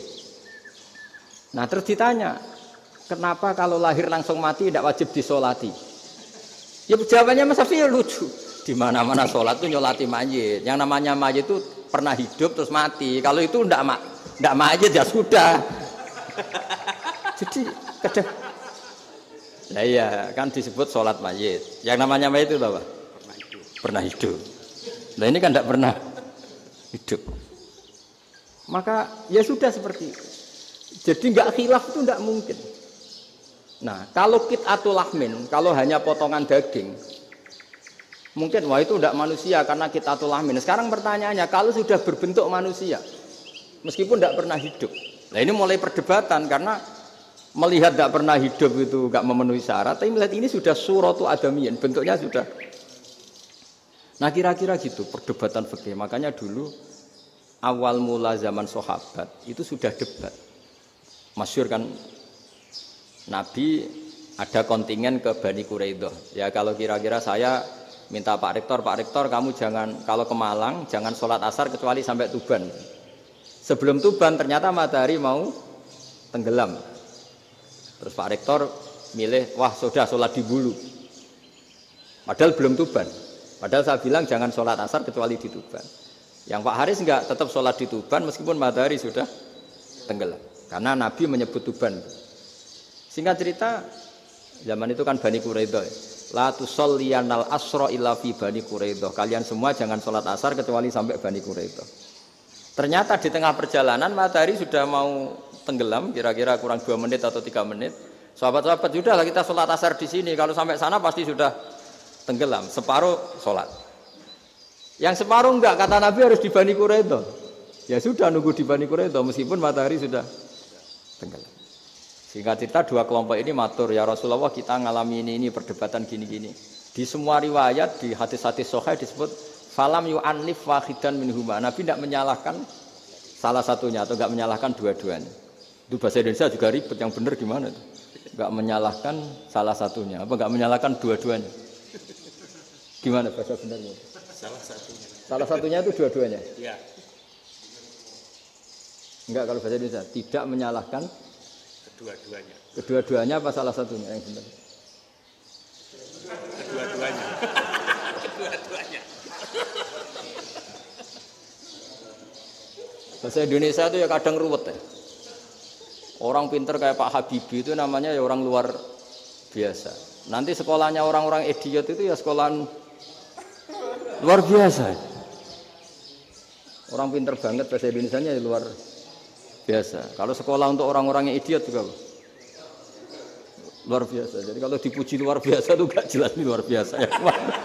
Nah terus ditanya, kenapa kalau lahir langsung mati tidak wajib disolati? Ya jawabannya Mas Syafi'i lucu. Di mana-mana sholat itu nyolati mayit. Yang namanya mayit itu pernah hidup terus mati. Kalau itu tidak mayit ya sudah. Jadi kadang, nah iya kan disebut sholat mayit. Yang namanya mayit itu apa? Pernah hidup. Nah ini kan tidak pernah hidup. Maka ya sudah seperti itu. Jadi nggak khilaf itu nggak mungkin. Nah kalau qit'atul lahmin, kalau hanya potongan daging, mungkin wah itu tidak manusia karena qit'atul lahmin. Sekarang pertanyaannya, kalau sudah berbentuk manusia, meskipun tidak pernah hidup, nah ini mulai perdebatan karena melihat tidak pernah hidup itu nggak memenuhi syarat, tapi melihat ini sudah suratu adamiyin, bentuknya sudah. Nah kira-kira gitu perdebatan fikih. Makanya dulu awal mula zaman sahabat itu sudah debat. Masyhur kan Nabi ada kontingen ke Bani Quraidah. Ya kalau kira-kira saya minta Pak Rektor kamu jangan kalau ke Malang jangan sholat asar kecuali sampai Tuban. Sebelum Tuban ternyata matahari mau tenggelam. Terus Pak Rektor milih wah sudah sholat di Bulu. Padahal belum Tuban. Padahal saya bilang jangan sholat asar kecuali di Tuban. Yang Pak Haris enggak tetap sholat di Tuban meskipun matahari sudah tenggelam. Karena Nabi menyebut Tuban. Singkat cerita, zaman itu kan Bani Quraidah. La tusolliyanal asra illa fi Bani Quraidah. Kalian semua jangan sholat asar kecuali sampai Bani Quraidah. Ternyata di tengah perjalanan matahari sudah mau tenggelam, kira-kira kurang 2 menit atau 3 menit. Sahabat-sahabat, sudahlah kita sholat asar di sini. Kalau sampai sana pasti sudah tenggelam, separuh sholat. Yang separuh enggak, kata Nabi harus di Bani Quraidah. Ya sudah nunggu di Bani Quraidah meskipun matahari sudah tenggelam. Singkat cerita 2 kelompok ini matur, ya Rasulullah kita ngalami ini perdebatan gini-gini. Di semua riwayat di hadis-hadis sahih disebut falam yu'annif wahidan minhuma. Nabi tidak menyalahkan salah satunya atau enggak menyalahkan dua-duanya. Itu bahasa Indonesia juga ribet, yang benar gimana itu? Enggak menyalahkan salah satunya, apa enggak menyalahkan dua-duanya? Gimana bahasa benernya? Salah satunya. Salah satunya itu dua-duanya? Iya. Enggak, kalau bahasa Indonesia tidak menyalahkan Kedua-duanya. kedua-duanya apa salah satunya yang benar? Kedua-duanya. Kedua-duanya. Bahasa Indonesia itu ya kadang ruwet ya. Orang pinter kayak Pak Habibie itu namanya ya orang luar biasa. Nanti sekolahnya orang-orang idiot itu ya sekolahan luar biasa. Orang pinter banget bahasa Indonesianya ya luar biasa. Kalau sekolah untuk orang-orang yang idiot juga luar biasa. Jadi kalau dipuji luar biasa itu gak jelas ini luar biasa ya.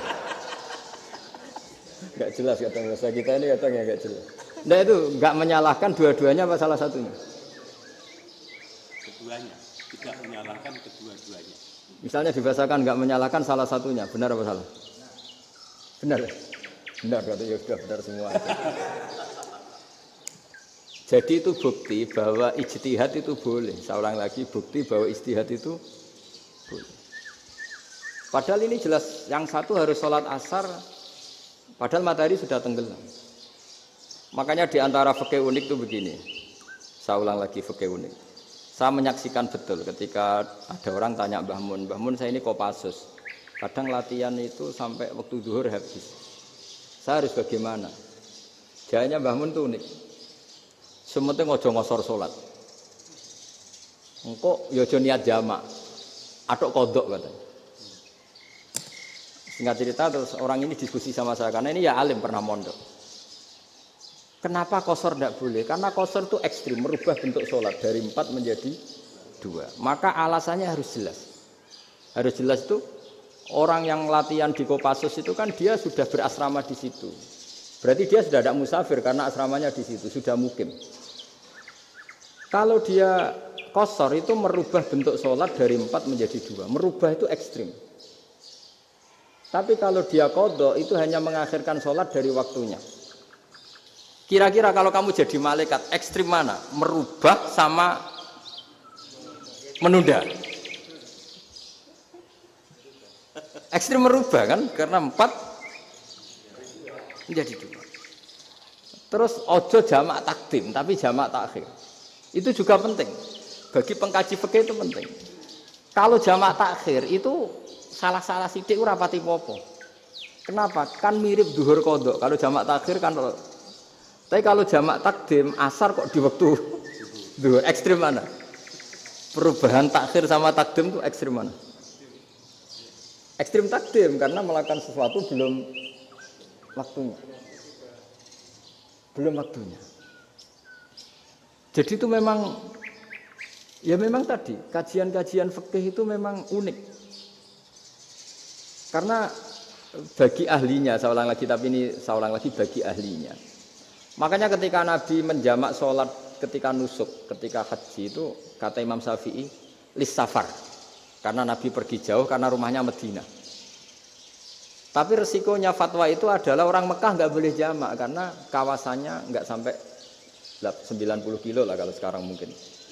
Gak jelas kata bahasa kita ini katanya gak jelas. Nah itu gak menyalahkan dua-duanya apa salah satunya? Keduanya. Tidak menyalahkan kedua-duanya. Misalnya dibahasakan gak menyalahkan salah satunya, benar apa salah? Benar. Benar berarti ya sudah benar semua. Jadi itu bukti bahwa ijtihad itu boleh. Saya ulang lagi, bukti bahwa ijtihad itu boleh. Padahal ini jelas yang satu harus sholat asar, padahal matahari sudah tenggelam. Makanya di antara fikih unik itu begini. Saya ulang lagi fikih unik. Saya menyaksikan betul ketika ada orang tanya Mbah Mun saya ini Kopassus. Kadang latihan itu sampai waktu zuhur habis. Saya harus bagaimana? Jawabnya Mbah Mun itu unik. Sementing ojo ngosor sholat. Engkau ya ojo niat jamak. Atok kodok katanya. Singkat cerita terus orang ini diskusi sama saya karena ini ya alim pernah mondok. Kenapa kosor tidak boleh? Karena kosor itu ekstrim, merubah bentuk sholat dari 4 menjadi 2. Maka alasannya harus jelas. Harus jelas itu orang yang latihan di Kopassus itu kan dia sudah berasrama di situ. Berarti dia sudah tidak musafir karena asramanya di situ, sudah mukim. Kalau dia kosor itu merubah bentuk sholat dari 4 menjadi 2. Merubah itu ekstrim. Tapi kalau dia qadha itu hanya mengakhirkan sholat dari waktunya. Kira-kira kalau kamu jadi malaikat, ekstrim mana? Merubah sama menunda? Ekstrim merubah kan? Karena 4 menjadi 2. Terus ojo jamak takdim, tapi jamak takhir. Itu juga penting. Bagi pengkaji fikih itu penting. Kalau jamak takhir itu salah-salah sidik ora pati popo. Kenapa? Kan mirip zuhur qadha. Kalau jamak takhir kan tapi kalau jamak takdim asar kok di waktu zuhur ekstrim mana? Perubahan takhir sama takdim itu ekstrim mana? Ekstrim takdim karena melakukan sesuatu belum waktunya. Belum waktunya. Jadi itu memang ya memang tadi kajian-kajian fikih itu memang unik. Karena bagi ahlinya, saya ulang lagi tapi ini saya ulang lagi bagi ahlinya. Makanya ketika Nabi menjamak sholat ketika nusuk, ketika haji itu kata Imam Syafi'i lis safar. Karena Nabi pergi jauh karena rumahnya Madinah. Tapi resikonya fatwa itu adalah orang Mekah nggak boleh jamak karena kawasannya nggak sampai 90 kilo lah kalau sekarang mungkin.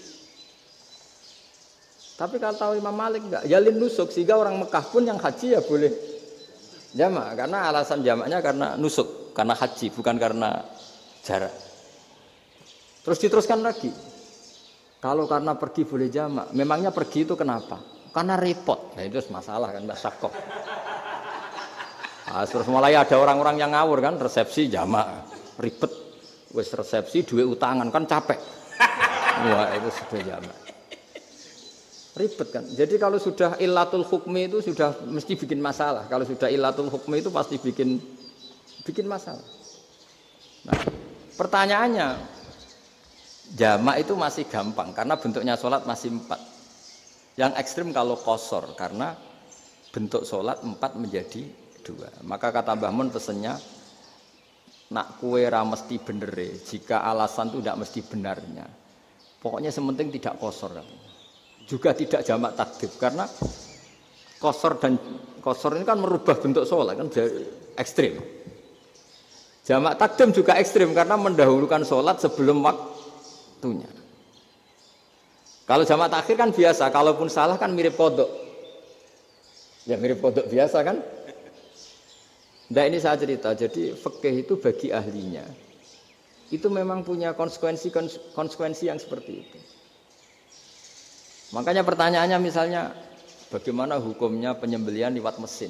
Tapi kalau tahu Imam Malik nggak, ya lin nusuk sehingga orang Mekah pun yang haji ya boleh jamak karena alasan jamaknya karena nusuk, karena haji bukan karena jarak. Terus diteruskan lagi. Kalau karena pergi boleh jamak, memangnya pergi itu kenapa? Karena repot. Nah itu masalah kan Mbak Sakok. Nah, terus mulai ada orang-orang yang ngawur kan resepsi jamak, ribet. Wes resepsi duit utangan kan capek. Wah itu sudah jamak. Ribet kan. Jadi kalau sudah illatul hukmi itu sudah mesti bikin masalah. Kalau sudah illatul hukmi itu pasti bikin masalah. Nah, pertanyaannya, jamak itu masih gampang karena bentuknya sholat masih 4. Yang ekstrim kalau qasar karena bentuk sholat 4 menjadi 2. Maka kata Mbah Mun pesennya, nak kue ra mesti bener jika alasan itu tidak mesti benarnya. Pokoknya sementing tidak qasar. Juga tidak jamak takdim karena qasar ini kan merubah bentuk sholat kan ekstrim. Jamak takdim juga ekstrim karena mendahulukan sholat sebelum waktunya. Kalau jamak takhir kan biasa, kalaupun salah kan mirip kodok. Ya mirip kodok biasa kan. Nah ini saya cerita, jadi fikih itu bagi ahlinya itu memang punya konsekuensi yang seperti itu. Makanya pertanyaannya misalnya bagaimana hukumnya penyembelihan lewat mesin?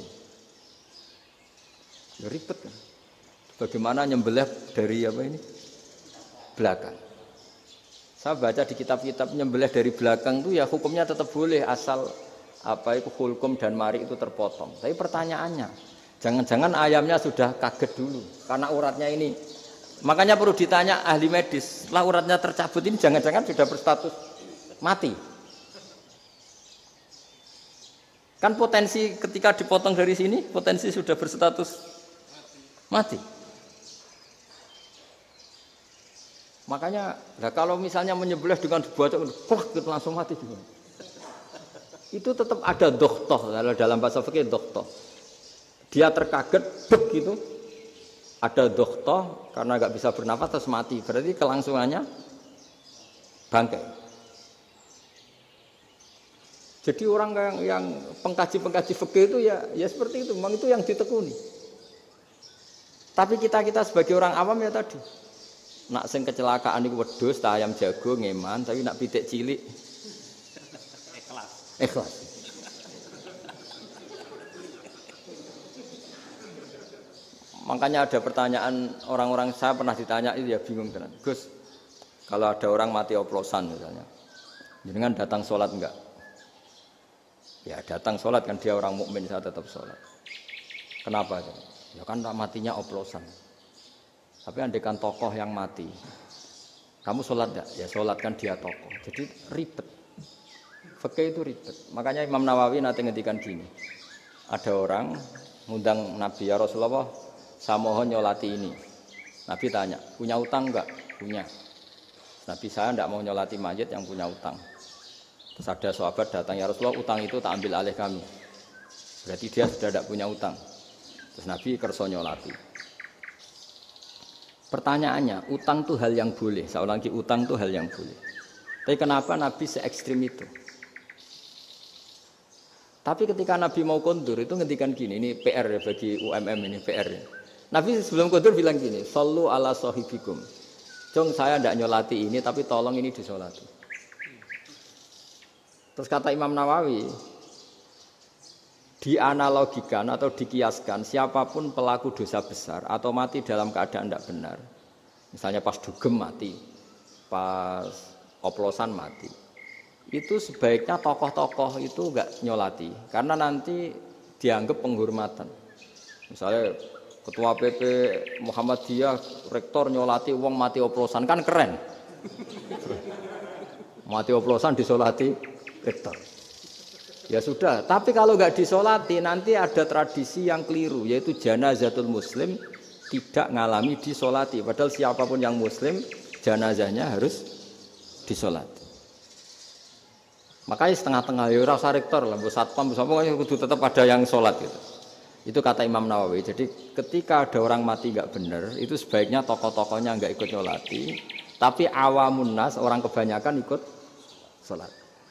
Ya ribet kan. Bagaimana nyembelih dari apa ini? Belakang. Saya baca di kitab-kitab nyembelih dari belakang itu ya hukumnya tetap boleh asal apa itu hulkum dan mari itu terpotong. Tapi pertanyaannya, jangan-jangan ayamnya sudah kaget dulu karena uratnya ini. Makanya perlu ditanya ahli medis, setelah uratnya tercabut ini jangan-jangan sudah berstatus mati. Kan potensi ketika dipotong dari sini, potensi sudah berstatus mati. Makanya, nah kalau misalnya menyembelih dengan dibaca, plak gitu langsung mati juga. Itu tetap ada dohtoh, kalau dalam bahasa fikih dohtoh. Dia terkaget, begitu. Ada dohtoh karena nggak bisa bernafas terus mati. Berarti kelangsungannya bangkai. Jadi orang yang pengkaji fikih itu ya seperti itu. Memang itu yang ditekuni. Tapi kita sebagai orang awam ya tadi. Nak sing kecelakaan itu wedhus, ayam jago ngeman, tapi nak pitik cilik ikhlas. Makanya ada pertanyaan orang-orang, saya pernah ditanya itu ya bingung tenan. Gus, kalau ada orang mati oplosan misalnya, jenengan datang sholat enggak? Ya datang sholat kan dia orang mukmin, saya tetap sholat. Kenapa? Ya kan matinya oplosan. Tapi andaikan tokoh yang mati, kamu sholat enggak? Ya sholat kan dia tokoh. Jadi ribet. Fikih itu ribet. Makanya Imam Nawawi nanti ngendikan gini. Ada orang ngundang Nabi, ya Rasulullah, saya mohon nyolati ini. Nabi tanya, punya utang enggak? Punya. Nabi saya enggak mau nyolati mayit yang punya utang. Terus ada sahabat datang, ya Rasulullah utang itu tak ambil alih kami. Berarti dia sudah tidak punya utang. Terus Nabi kerso nyolati. Pertanyaannya, utang itu hal yang boleh. Saya ulangi, utang itu hal yang boleh. Tapi kenapa Nabi se-ekstrim itu? Tapi ketika Nabi mau kondur itu ngendikan gini, ini PR ya bagi UMM ini PR ya. Nabi sebelum kondur bilang gini, sallu ala sahibikum. Jong saya tidak nyolati ini tapi tolong ini disolati. Terus kata Imam Nawawi, dianalogikan atau dikiaskan siapapun pelaku dosa besar atau mati dalam keadaan tidak benar. Misalnya pas dugem mati, pas oplosan mati. Itu sebaiknya tokoh-tokoh itu enggak nyolati karena nanti dianggap penghormatan. Misalnya Ketua PP Muhammadiyah rektor nyolati wong mati oplosan kan keren. Mati oplosan disolati rektor. Ya sudah, tapi kalau enggak disolati nanti ada tradisi yang keliru yaitu janazatul muslim tidak ngalami disolati. Padahal siapapun yang muslim janazahnya harus disolati. Makanya setengah-tengah ya rasa rektor lah, mbok satpam pokoknya kudu tetap ada yang sholat gitu. Itu kata Imam Nawawi. Jadi ketika ada orang mati enggak benar, itu sebaiknya tokoh-tokohnya enggak ikut nyolati, tapi awamun nas, orang kebanyakan ikut sholat.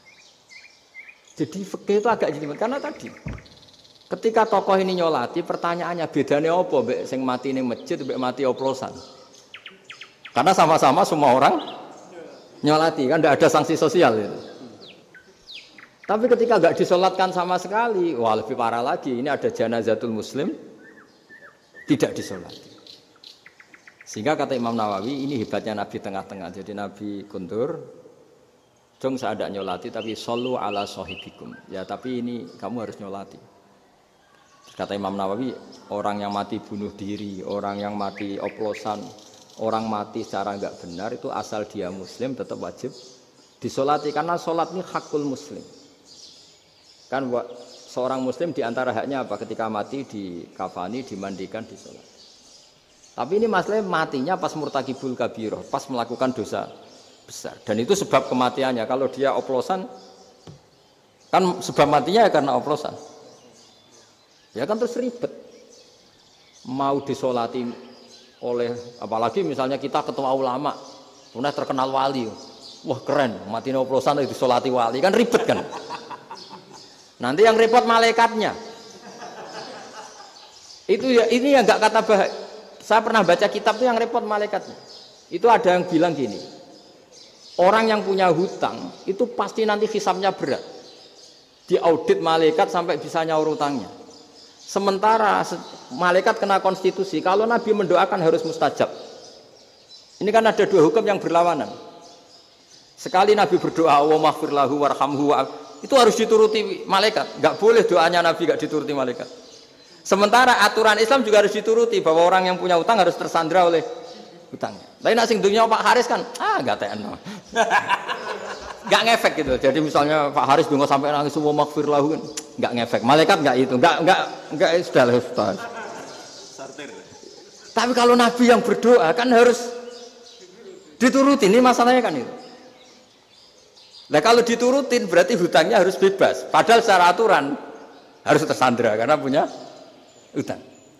Jadi fikih itu agak jelimet karena tadi ketika tokoh ini nyolati, pertanyaannya bedanya apa mbek sing mati ning masjid mbek mati oplosan? Karena sama-sama semua orang nyolati, kan enggak ada sanksi sosial itu. Tapi ketika enggak disolatkan sama sekali, wah lebih parah lagi. Ini ada janazatul muslim tidak disolati. Sehingga kata Imam Nawawi, ini hebatnya Nabi tengah-tengah. Jadi Nabi kundur, jong saya tidak nyolati, tapi sallu ala sahibikum. Ya tapi ini kamu harus nyolati. Kata Imam Nawawi, orang yang mati bunuh diri, orang yang mati oplosan, orang mati secara enggak benar itu asal dia muslim tetap wajib disolati karena solat ini hakul muslim. Kan seorang muslim diantara haknya apa? Ketika mati dikafani, dimandikan, disolat. Tapi ini masalahnya matinya pas murtakibul kabiroh, pas melakukan dosa besar. Dan itu sebab kematiannya. Kalau dia oplosan, kan sebab matinya ya karena oplosan. Ya kan terus ribet. Mau disolati oleh, apalagi misalnya kita ketua ulama, kemudian terkenal wali. Wah keren, mati oplosan itu disolati wali kan ribet kan. Nanti yang repot malaikatnya. Itu ya ini yang nggak kata bahaya. Saya pernah baca kitab tuh yang repot malaikatnya. Itu ada yang bilang gini. Orang yang punya hutang itu pasti nanti hisabnya berat. Diaudit malaikat sampai bisa nyaur hutangnya. Sementara malaikat kena konstitusi, kalau Nabi mendoakan harus mustajab. Ini kan ada dua hukum yang berlawanan. Sekali Nabi berdoa, Allahumma ighfir lahu warhamhu, itu harus dituruti malaikat. Enggak boleh doanya Nabi enggak dituruti malaikat. Sementara aturan Islam juga harus dituruti bahwa orang yang punya utang harus tersandra oleh utangnya. Lain asing dunia Pak Haris kan, enggak TNO. Enggak ngefek gitu. Jadi misalnya Pak Haris bingung sampai nangis semua maghfir lahu kan, enggak ngefek. Malaikat enggak itu, enggak sudah lah Ustaz. Tapi kalau Nabi yang berdoa kan harus dituruti, ini masalahnya kan itu. Nah kalau diturutin berarti hutangnya harus bebas. Padahal secara aturan harus tersandra karena punya hutang.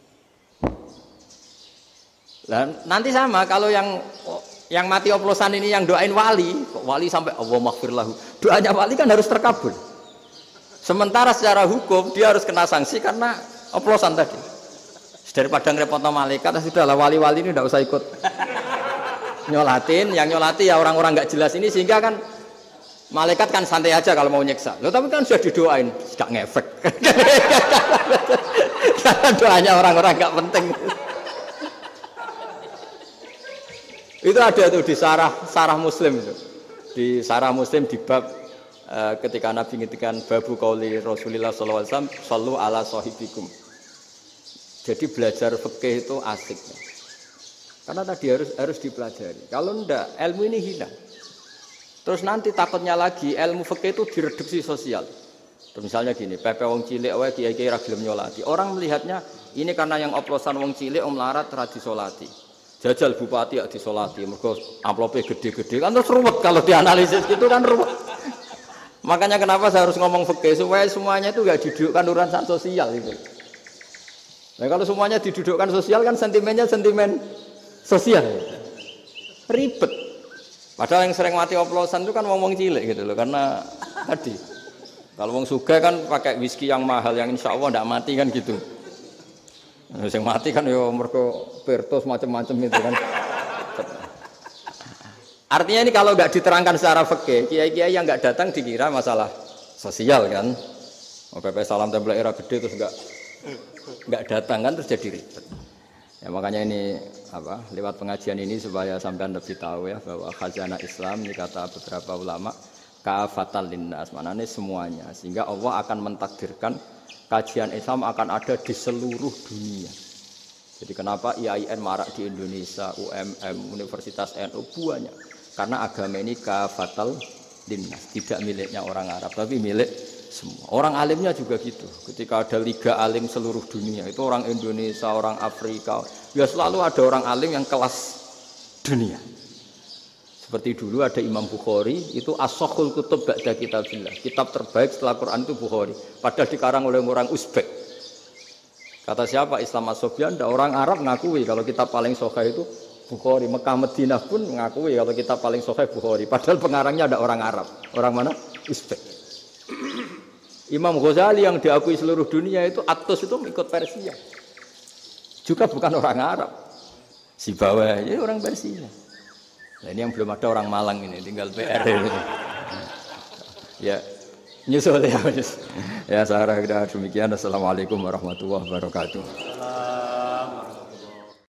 Nah, nanti sama kalau yang mati oplosan ini yang doain wali sampai Allah maghfir lahu. Doanya wali kan harus terkabul. Sementara secara hukum dia harus kena sanksi karena oplosan tadi. Daripada ngerepotno malaikat, sudahlah wali-wali ini tidak usah ikut nyolatin. Yang nyolati ya orang-orang nggak jelas ini sehingga kan malaikat kan santai aja kalau mau nyeksa. Loh tapi kan sudah didoain, nggak ngefek. Karena doanya orang-orang nggak penting. Itu ada tuh di sarah Muslim itu. Di sarah Muslim di bab ketika Nabi ngintikan babu qauli Rasulullah sallallahu alaihi wasallam sallu ala sahibikum. Jadi belajar fikih itu asik. Karena tadi harus dipelajari. Kalau enggak ilmu ini hilang. Terus nanti takutnya lagi ilmu fikih itu direduksi sosial. Terus misalnya gini, pepe wong cilik wae kiai-kiai ra gelem nyolati. Orang melihatnya ini karena yang oplosan wong cilik om larat ra disolati. Jajal bupati ya disolati, mergo amplope gede-gede kan terus ruwet kalau dianalisis gitu kan ruwet. Makanya kenapa saya harus ngomong fikih supaya semuanya itu enggak didudukkan urusan sosial itu. Nah kalau semuanya didudukkan sosial kan sentimennya sentimen sosial. Ribet. Padahal yang sering mati oplosan itu kan wong cilik gitu loh, karena tadi kalau wong sugih kan pakai whisky yang mahal yang insya Allah tidak mati kan gitu. Yang mati kan yo mergo pertos macam-macam itu kan. Artinya ini kalau nggak diterangkan secara fikih, kiai-kiai yang nggak datang dikira masalah sosial kan. PP salam tempel era gede terus nggak datang kan terus jadi ribet. Ya makanya ini lewat pengajian ini supaya sampean lebih tahu ya bahwa khazanah Islam ini kata beberapa ulama kafatal linnas, maknanya semuanya, sehingga Allah akan mentakdirkan kajian Islam akan ada di seluruh dunia. Jadi kenapa IAIN marak di Indonesia, UMM, Universitas NU banyak, karena agama ini kafatal linnas, tidak miliknya orang Arab tapi milik semua. Orang alimnya juga gitu. Ketika ada liga alim seluruh dunia, itu orang Indonesia, orang Afrika, ya selalu ada orang alim yang kelas dunia. Seperti dulu ada Imam Bukhari, itu as-sakhul kutub ba'da kitabillah. Kitab terbaik setelah Quran itu Bukhari. Padahal dikarang oleh orang Uzbek. Kata siapa? Islam As-Sofyan, orang Arab mengakui kalau kitab paling sahih itu Bukhari. Mekah Madinah pun mengakui kalau kitab paling sahih Bukhari. Padahal pengarangnya ada orang Arab. Orang mana? Uzbek. Imam Ghazali yang diakui seluruh dunia itu Atus itu ikut Persia. Juga bukan orang Arab. Si bawah ini orang Persia. Nah, ini yang belum ada orang Malang ini, tinggal PR ini. Ya, nyusul ya. Ya, saya kira demikian. Assalamualaikum warahmatullahi wabarakatuh.